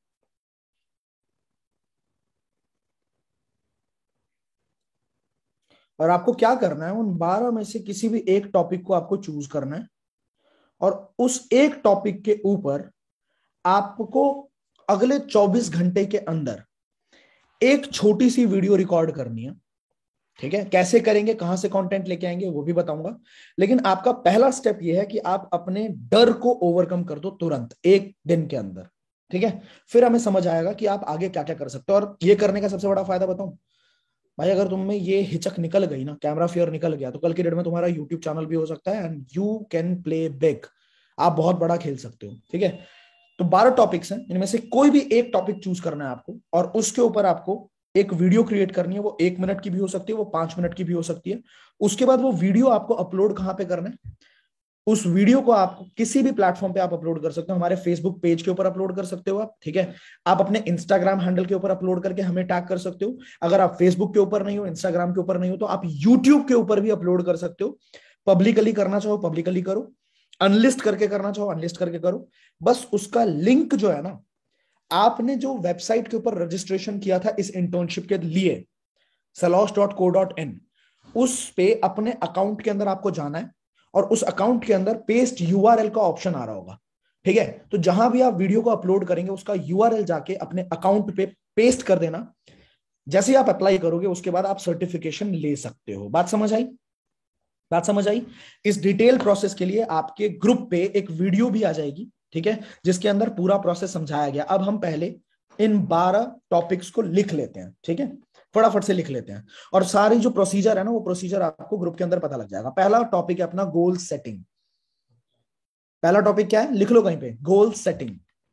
और आपको क्या करना है, उन 12 में से किसी भी एक टॉपिक को आपको चूज करना है, और उस एक टॉपिक के ऊपर आपको अगले 24 घंटे के अंदर एक छोटी सी वीडियो रिकॉर्ड करनी है। ठीक है, कैसे करेंगे, कहां से कंटेंट लेके आएंगे वो भी बताऊंगा, लेकिन आपका पहला स्टेप ये है कि आप अपने डर को ओवरकम कर दो तुरंत, एक दिन के अंदर। ठीक है, फिर हमें समझ आएगा कि आप आगे क्या क्या कर सकते हो। और ये करने का सबसे बड़ा फायदा बताऊं भाई, अगर तुम में ये हिचक निकल गई ना, कैमरा फियर निकल गया, तो कल की डेट में तुम्हारा यूट्यूब चैनल भी हो सकता है, and you can play big, आप बहुत बड़ा खेल सकते हो। ठीक है, तो 12 टॉपिक्स हैं, इनमें से कोई भी एक टॉपिक चूज करना है आपको, और उसके ऊपर आपको एक वीडियो क्रिएट करनी है। वो 1 मिनट की भी हो सकती है, वो 5 मिनट की भी हो सकती है। उसके बाद वो वीडियो आपको अपलोड कहां पे करना है, उस वीडियो को आप किसी भी प्लेटफॉर्म पे आप अपलोड कर सकते हो। हमारे फेसबुक पेज के ऊपर अपलोड कर सकते हो आप, ठीक है, आप अपने इंस्टाग्राम हैंडल के ऊपर अपलोड करके हमें टैग कर सकते हो। अगर आप फेसबुक के ऊपर नहीं हो, इंस्टाग्राम के ऊपर नहीं हो, तो आप यूट्यूब के ऊपर भी अपलोड कर सकते हो। पब्लिकली करना चाहो पब्लिकली करो, अनलिस्ट करके करना चाहो अनलिस्ट करके करो। बस उसका लिंक जो है ना, आपने जो वेबसाइट के ऊपर रजिस्ट्रेशन किया था इस इंटर्नशिप के लिए, salos.co.in, उस पे अपने अकाउंट के अंदर आपको जाना है, और उस अकाउंट के अंदर पेस्ट यूआरएल का ऑप्शन आ रहा होगा। ठीक है, तो जहां भी आप वीडियो को अपलोड करेंगे उसका यूआरएल जाके अपने अकाउंट पे पेस्ट कर देना। जैसे ही आप अप्लाई करोगे उसके बाद आप सर्टिफिकेशन ले सकते हो। बात समझ आई? बात समझ आई? इस डिटेल प्रोसेस के लिए आपके ग्रुप पे एक वीडियो भी आ जाएगी, ठीक है, जिसके अंदर पूरा प्रोसेस समझाया गया। अब हम पहले इन 12 टॉपिक्स को लिख लेते हैं, ठीक है, फटाफट से लिख लेते हैं, और सारी जो प्रोसीजर है ना, वो प्रोसीजर आपको ग्रुप के अंदर पता लग जाएगा। पहला टॉपिक है अपना गोल सेटिंग। पहला टॉपिक क्या है, लिख लो कहीं पे, गोल सेटिंग।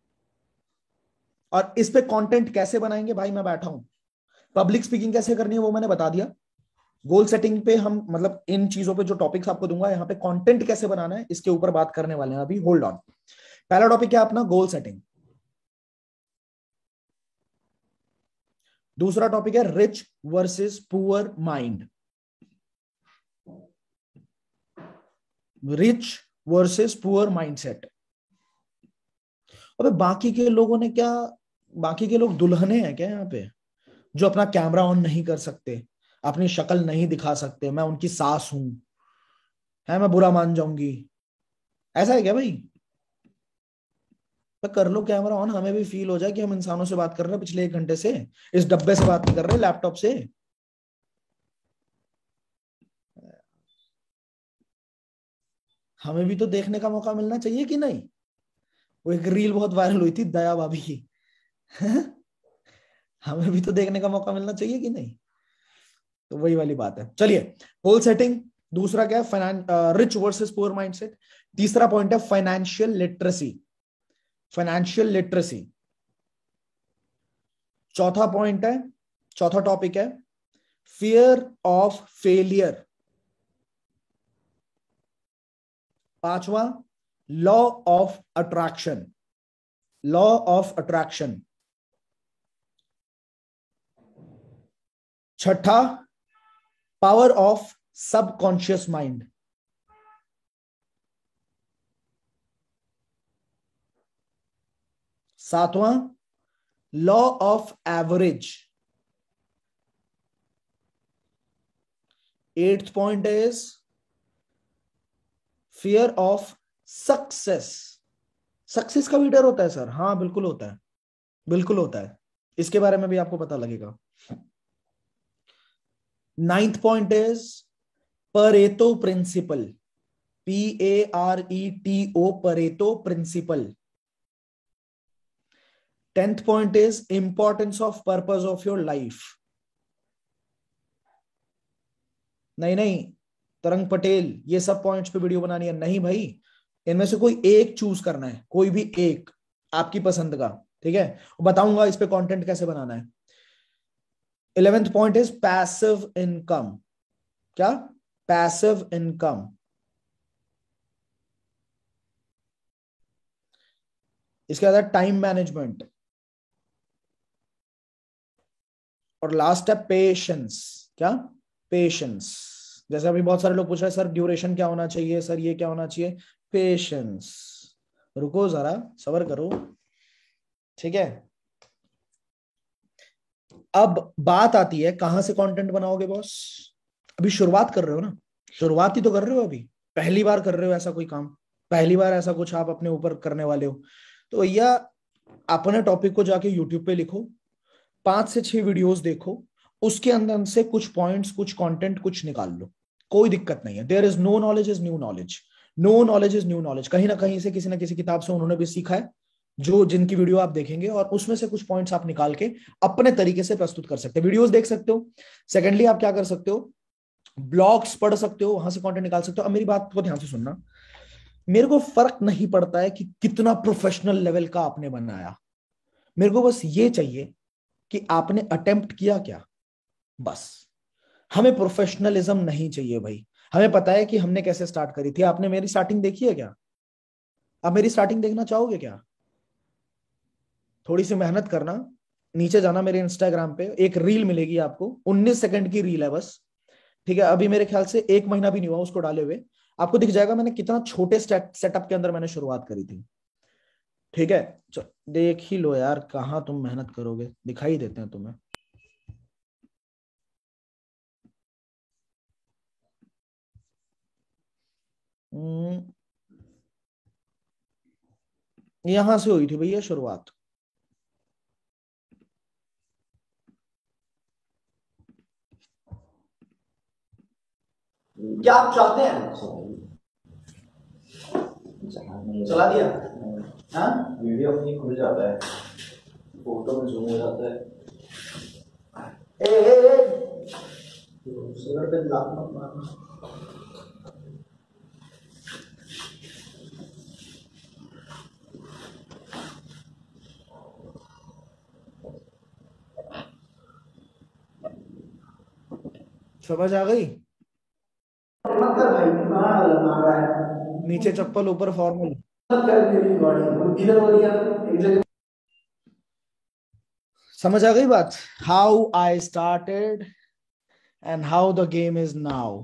और इस पे कंटेंट कैसे बनाएंगे भाई, मैं बैठा हूं। पब्लिक स्पीकिंग कैसे करनी है वो मैंने बता दिया। गोल सेटिंग पे हम, मतलब इन चीजों पे जो टॉपिक्स आपको दूंगा, यहाँ पे कंटेंट कैसे बनाना है इसके ऊपर बात करने वाले हैं अभी। Hold on. पहला टॉपिक क्या है अपना, गोल सेटिंग। दूसरा टॉपिक है rich versus poor mind. Rich versus poor mindset. अबे बाकी के लोगों ने क्या, बाकी के लोग दुल्हने हैं क्या यहाँ पे, जो अपना कैमरा ऑन नहीं कर सकते, अपनी शक्ल नहीं दिखा सकते, मैं उनकी सास हूं, है मैं बुरा मान जाऊंगी, ऐसा है क्या भाई? तो कर लो कैमरा ऑन, हमें भी फील हो जाए कि हम इंसानों से बात कर रहे हैं पिछले 1 घंटे से, इस डब्बे से बात नहीं कर रहे, लैपटॉप से। हमें भी तो देखने का मौका मिलना चाहिए कि नहीं? वो एक रील बहुत वायरल हुई थी दया भाभी की हमें भी तो देखने का मौका मिलना चाहिए कि नहीं? तो वही वाली बात है। चलिए, गोल सेटिंग। दूसरा क्या है, रिच वर्सेस पुअर माइंडसेट। तीसरा पॉइंट है फाइनेंशियल लिटरेसी। Financial literacy. चौथा पॉइंट है, चौथा टॉपिक है फियर ऑफ फेलियर। पांचवा, law of attraction. Law of attraction. छठा, पावर ऑफ सबकॉन्शियस माइंड। सातवां, law of average. Eighth point is fear of success. Success का भी डर होता है सर? हाँ बिल्कुल होता है, बिल्कुल होता है, इसके बारे में भी आपको पता लगेगा। Ninth point is Pareto principle. PARETO, Pareto principle. 10th point is importance of purpose of your life. नहीं नहीं तरंग पटेल, ये सब पॉइंट्स पे वीडियो बनानी है नहीं भाई, इनमें से कोई एक चूज करना है, कोई भी एक आपकी पसंद का, ठीक है, बताऊंगा इस पे कंटेंट कैसे बनाना है। 11th point is passive income. क्या? Passive income. इसके बाद टाइम मैनेजमेंट, और लास्ट है पेशेंस। क्या? पेशेंस। जैसे अभी बहुत सारे लोग पूछ रहे हैं सर ड्यूरेशन क्या होना चाहिए, सर ये क्या होना चाहिए। पेशेंस। रुको जरा, सब्र करो, ठीक है। अब बात आती है कहां से कंटेंट बनाओगे बॉस। अभी शुरुआत कर रहे हो ना, शुरुआत ही तो कर रहे हो, अभी पहली बार कर रहे हो ऐसा कोई काम, पहली बार ऐसा कुछ आप अपने ऊपर करने वाले हो। तो भैया अपने टॉपिक को जाके यूट्यूब पे लिखो, 5 से 6 वीडियोस देखो, उसके अंदर से कुछ पॉइंट्स, कुछ कंटेंट, कुछ निकाल लो, कोई दिक्कत नहीं है। There is no knowledge is new knowledge, no knowledge is new knowledge. कहीं ना कहीं से किसी ना किसी किताब से उन्होंने भी सीखा है, जो जिनकी वीडियो आप देखेंगे, और उसमें से कुछ पॉइंट्स आप निकाल के अपने तरीके से प्रस्तुत कर सकते हो। वीडियोस देख सकते हो। सेकेंडली आप क्या कर सकते हो, ब्लॉग्स पढ़ सकते हो, वहां से कंटेंट निकाल सकते हो। अब मेरी बात को ध्यान से सुनना, मेरे को फर्क नहीं पड़ता है कि कितना प्रोफेशनल लेवल का आपने बनाया, मेरे को बस ये चाहिए कि आपने अटेम्प्ट किया क्या, बस। हमें प्रोफेशनलिज्म नहीं चाहिए भाई, हमें पता है कि हमने कैसे स्टार्ट करी थी। आपने मेरी स्टार्टिंग देखी है क्या? आप मेरी स्टार्टिंग देखना चाहोगे क्या? थोड़ी सी मेहनत करना, नीचे जाना मेरे इंस्टाग्राम पे, एक रील मिलेगी आपको, 19 सेकंड की रील है बस, ठीक है। अभी मेरे ख्याल से 1 महीना भी नहीं हुआ उसको डाले हुए, आपको दिख जाएगा मैंने कितना छोटे सेटअप के अंदर मैंने शुरुआत करी थी, ठीक है। देख ही लो यार, कहां तुम मेहनत करोगे, दिखाई देते हैं तुम्हें। यहां से हुई थी भैया शुरुआत। क्या आप चाहते हैं? चला दिया? हाँ, वीडियो अपनी खुल जाता है, फोटो में जूम हो जाता है। सिर पे लात मत मारना। समझ आ गई? मत कर भाई, कहाँ मार रहा है? नीचे चप्पल, ऊपर फॉर्मल। मत कर तेरी बॉडी इधर हो गया एक जगह। समझ आ गई बात? How I started and how the game is now.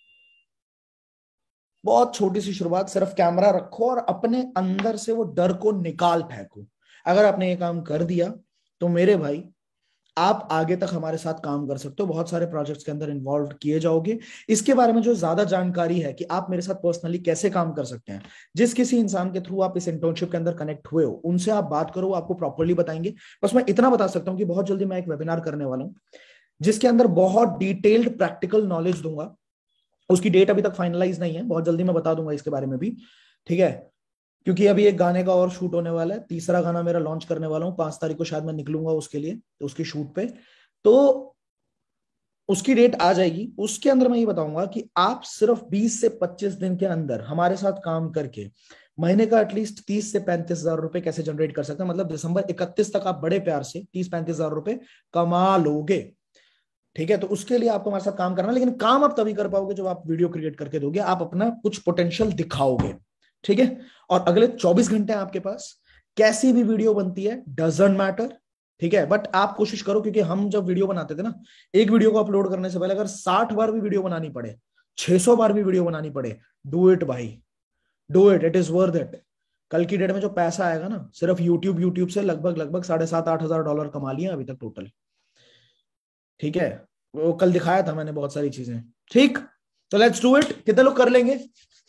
बहुत छोटी सी शुरुआत, सिर्फ कैमरा रखो और अपने अंदर से वो डर को निकाल फेंको। अगर आपने ये काम कर दिया तो मेरे भाई आप आगे तक हमारे साथ काम कर सकते हो, बहुत सारे प्रोजेक्ट्स के अंदर इन्वॉल्व किए जाओगे। इसके बारे में जो ज्यादा जानकारी है कि आप मेरे साथ पर्सनली कैसे काम कर सकते हैं, जिस किसी इंसान के थ्रू आप इस इंटर्नशिप के अंदर कनेक्ट हुए हो उनसे आप बात करो, आपको प्रॉपर्ली बताएंगे। बस मैं इतना बता सकता हूं कि बहुत जल्दी मैं एक वेबिनार करने वाला हूं जिसके अंदर बहुत डिटेल्ड प्रैक्टिकल नॉलेज दूंगा। उसकी डेट अभी तक फाइनलाइज नहीं है, बहुत जल्दी मैं बता दूंगा इसके बारे में भी, ठीक है। क्योंकि अभी एक गाने का और शूट होने वाला है, तीसरा गाना मेरा लॉन्च करने वाला हूँ, 5 तारीख को शायद मैं निकलूंगा उसके लिए, तो उसकी शूट पे, तो उसकी डेट आ जाएगी। उसके अंदर मैं ये बताऊंगा कि आप सिर्फ 20 से 25 दिन के अंदर हमारे साथ काम करके महीने का एटलीस्ट 30 से 35 हजार रुपए कैसे जनरेट कर सकते हैं। मतलब दिसंबर 31 तक आप बड़े प्यार से 30-35 हजार रुपए कमा लोगे, ठीक है। तो उसके लिए आपको हमारे साथ काम करना, लेकिन काम आप तभी कर पाओगे जब आप वीडियो क्रिएट करके दोगे, आप अपना कुछ पोटेंशियल दिखाओगे, ठीक है। और अगले 24 घंटे आपके पास कैसी भी वीडियो बनती है, डजंट मैटर, ठीक है। बट आप कोशिश करो, क्योंकि हम जब वीडियो बनाते थे ना, एक वीडियो को अपलोड करने से पहले अगर 60 बार भी वीडियो बनानी पड़े, 600 बार भी वीडियो बनानी पड़े, डू इट भाई, do it, it is worth it. कल की डेट में जो पैसा आएगा ना, सिर्फ यूट्यूब से लगभग 7,500-8 हजार डॉलर कमा लिया अभी तक टोटल, ठीक है। वो कल दिखाया था मैंने बहुत सारी चीजें, ठीक। तो लेट्स डू इट। कितने लोग कर लेंगे?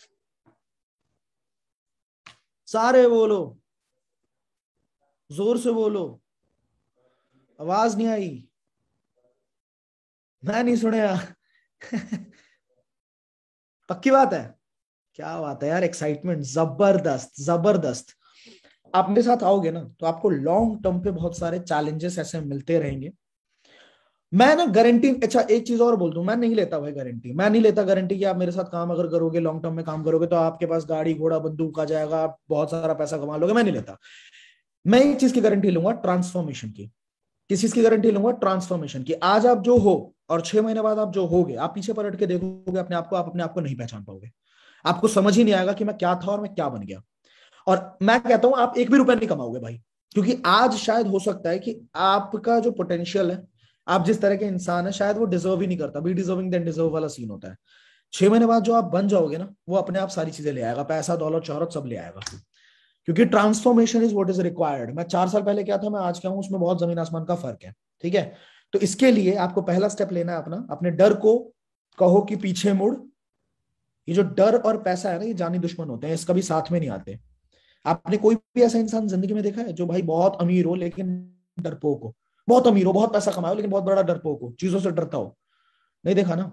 सारे बोलो, जोर से बोलो, आवाज नहीं आई, मैं नहीं सुनया। पक्की बात है? क्या बात है यार, एक्साइटमेंट जबरदस्त जबरदस्त। आप मेरे साथ आओगे ना तो आपको लॉन्ग टर्म पे बहुत सारे चैलेंजेस ऐसे मिलते रहेंगे। मैं ना गारंटी, अच्छा एक चीज और बोल दूं, मैं नहीं लेता भाई गारंटी, मैं नहीं लेता गारंटी कि आप मेरे साथ काम अगर करोगे, लॉन्ग टर्म में काम करोगे तो आपके पास गाड़ी घोड़ा बंदूक आ जाएगा, आप बहुत सारा पैसा कमा लोगे, मैं नहीं लेता। मैं एक चीज की गारंटी लूंगा, ट्रांसफॉर्मेशन की। किस चीज की गारंटी लूंगा? ट्रांसफॉर्मेशन की। आज आप जो हो और 6 महीने बाद आप जो होगे, आप पीछे पलट के देखोगे अपने आप को, आप अपने आप को नहीं पहचान पाओगे, आपको समझ ही नहीं आएगा कि मैं क्या था और मैं क्या बन गया। और मैं कहता हूं आप 1 भी रुपया नहीं कमाओगे भाई, क्योंकि आज शायद हो सकता है कि आपका जो पोटेंशियल है, आप जिस तरह के इंसान है, शायद वो डिजर्व ही नहीं करता। बी डिजर्विंग देन डिजर्व वाला सीन होता है। 6 महीने बाद जो आप बन जाओगे ना, वो अपने आप सारी चीजें ले आएगा, पैसा दौलत शोहरत सब ले आएगा, क्योंकि transformation is what is required. मैं 4 साल पहले क्या था, मैं आज क्या हूं, उसमें बहुत जमीन आसमान का फर्क है। ठीक है, तो इसके लिए आपको पहला स्टेप लेना है अपना, अपने डर को कहो कि पीछे मुड़। ये जो डर और पैसा है ना, ये जानी दुश्मन होते हैं, इसका भी साथ में नहीं आते। आपने कोई भी ऐसा इंसान जिंदगी में देखा है जो भाई बहुत अमीर हो लेकिन डरपोक हो, बहुत अमीर हो, बहुत पैसा कमाओ, लेकिन बहुत बड़ा डरपोक हो, चीजों से डरता हो? नहीं देखा ना।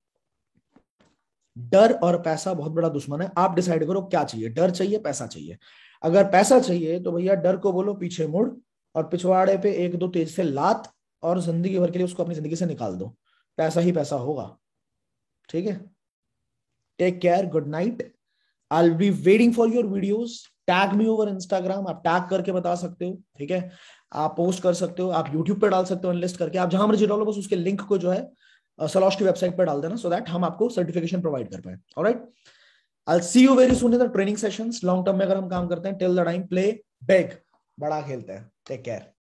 डर और पैसा बहुत बड़ा दुश्मन है। आप डिसाइड करो क्या चाहिए, डर चाहिए, पैसा चाहिए। अगर पैसा चाहिए तो भैया डर को बोलो पीछे मुड़, और पिछवाड़े पे 1-2 तेज से लात, और जिंदगी भर के लिए उसको अपनी जिंदगी से निकाल दो। पैसा ही पैसा होगा। ठीक है, take care, good night. I will be waiting for your videos. Tag me over Instagram, आप टैग करके बता सकते हो। ठीक है, आप पोस्ट कर सकते हो, आप यूट्यूब पे डाल सकते हो एनलिस्ट करके, आप जहां मर्जी डालो, बस उसके लिंक को जो है सलॉश की वेबसाइट पर डाल देना, सो दैट हम आपको सर्टिफिकेशन प्रोवाइड कर पाए। Alright, I will see you very soon in the training sessions. Long term में अगर हम काम करते हैं, till the time play big, बड़ा खेलते हैं। Take care.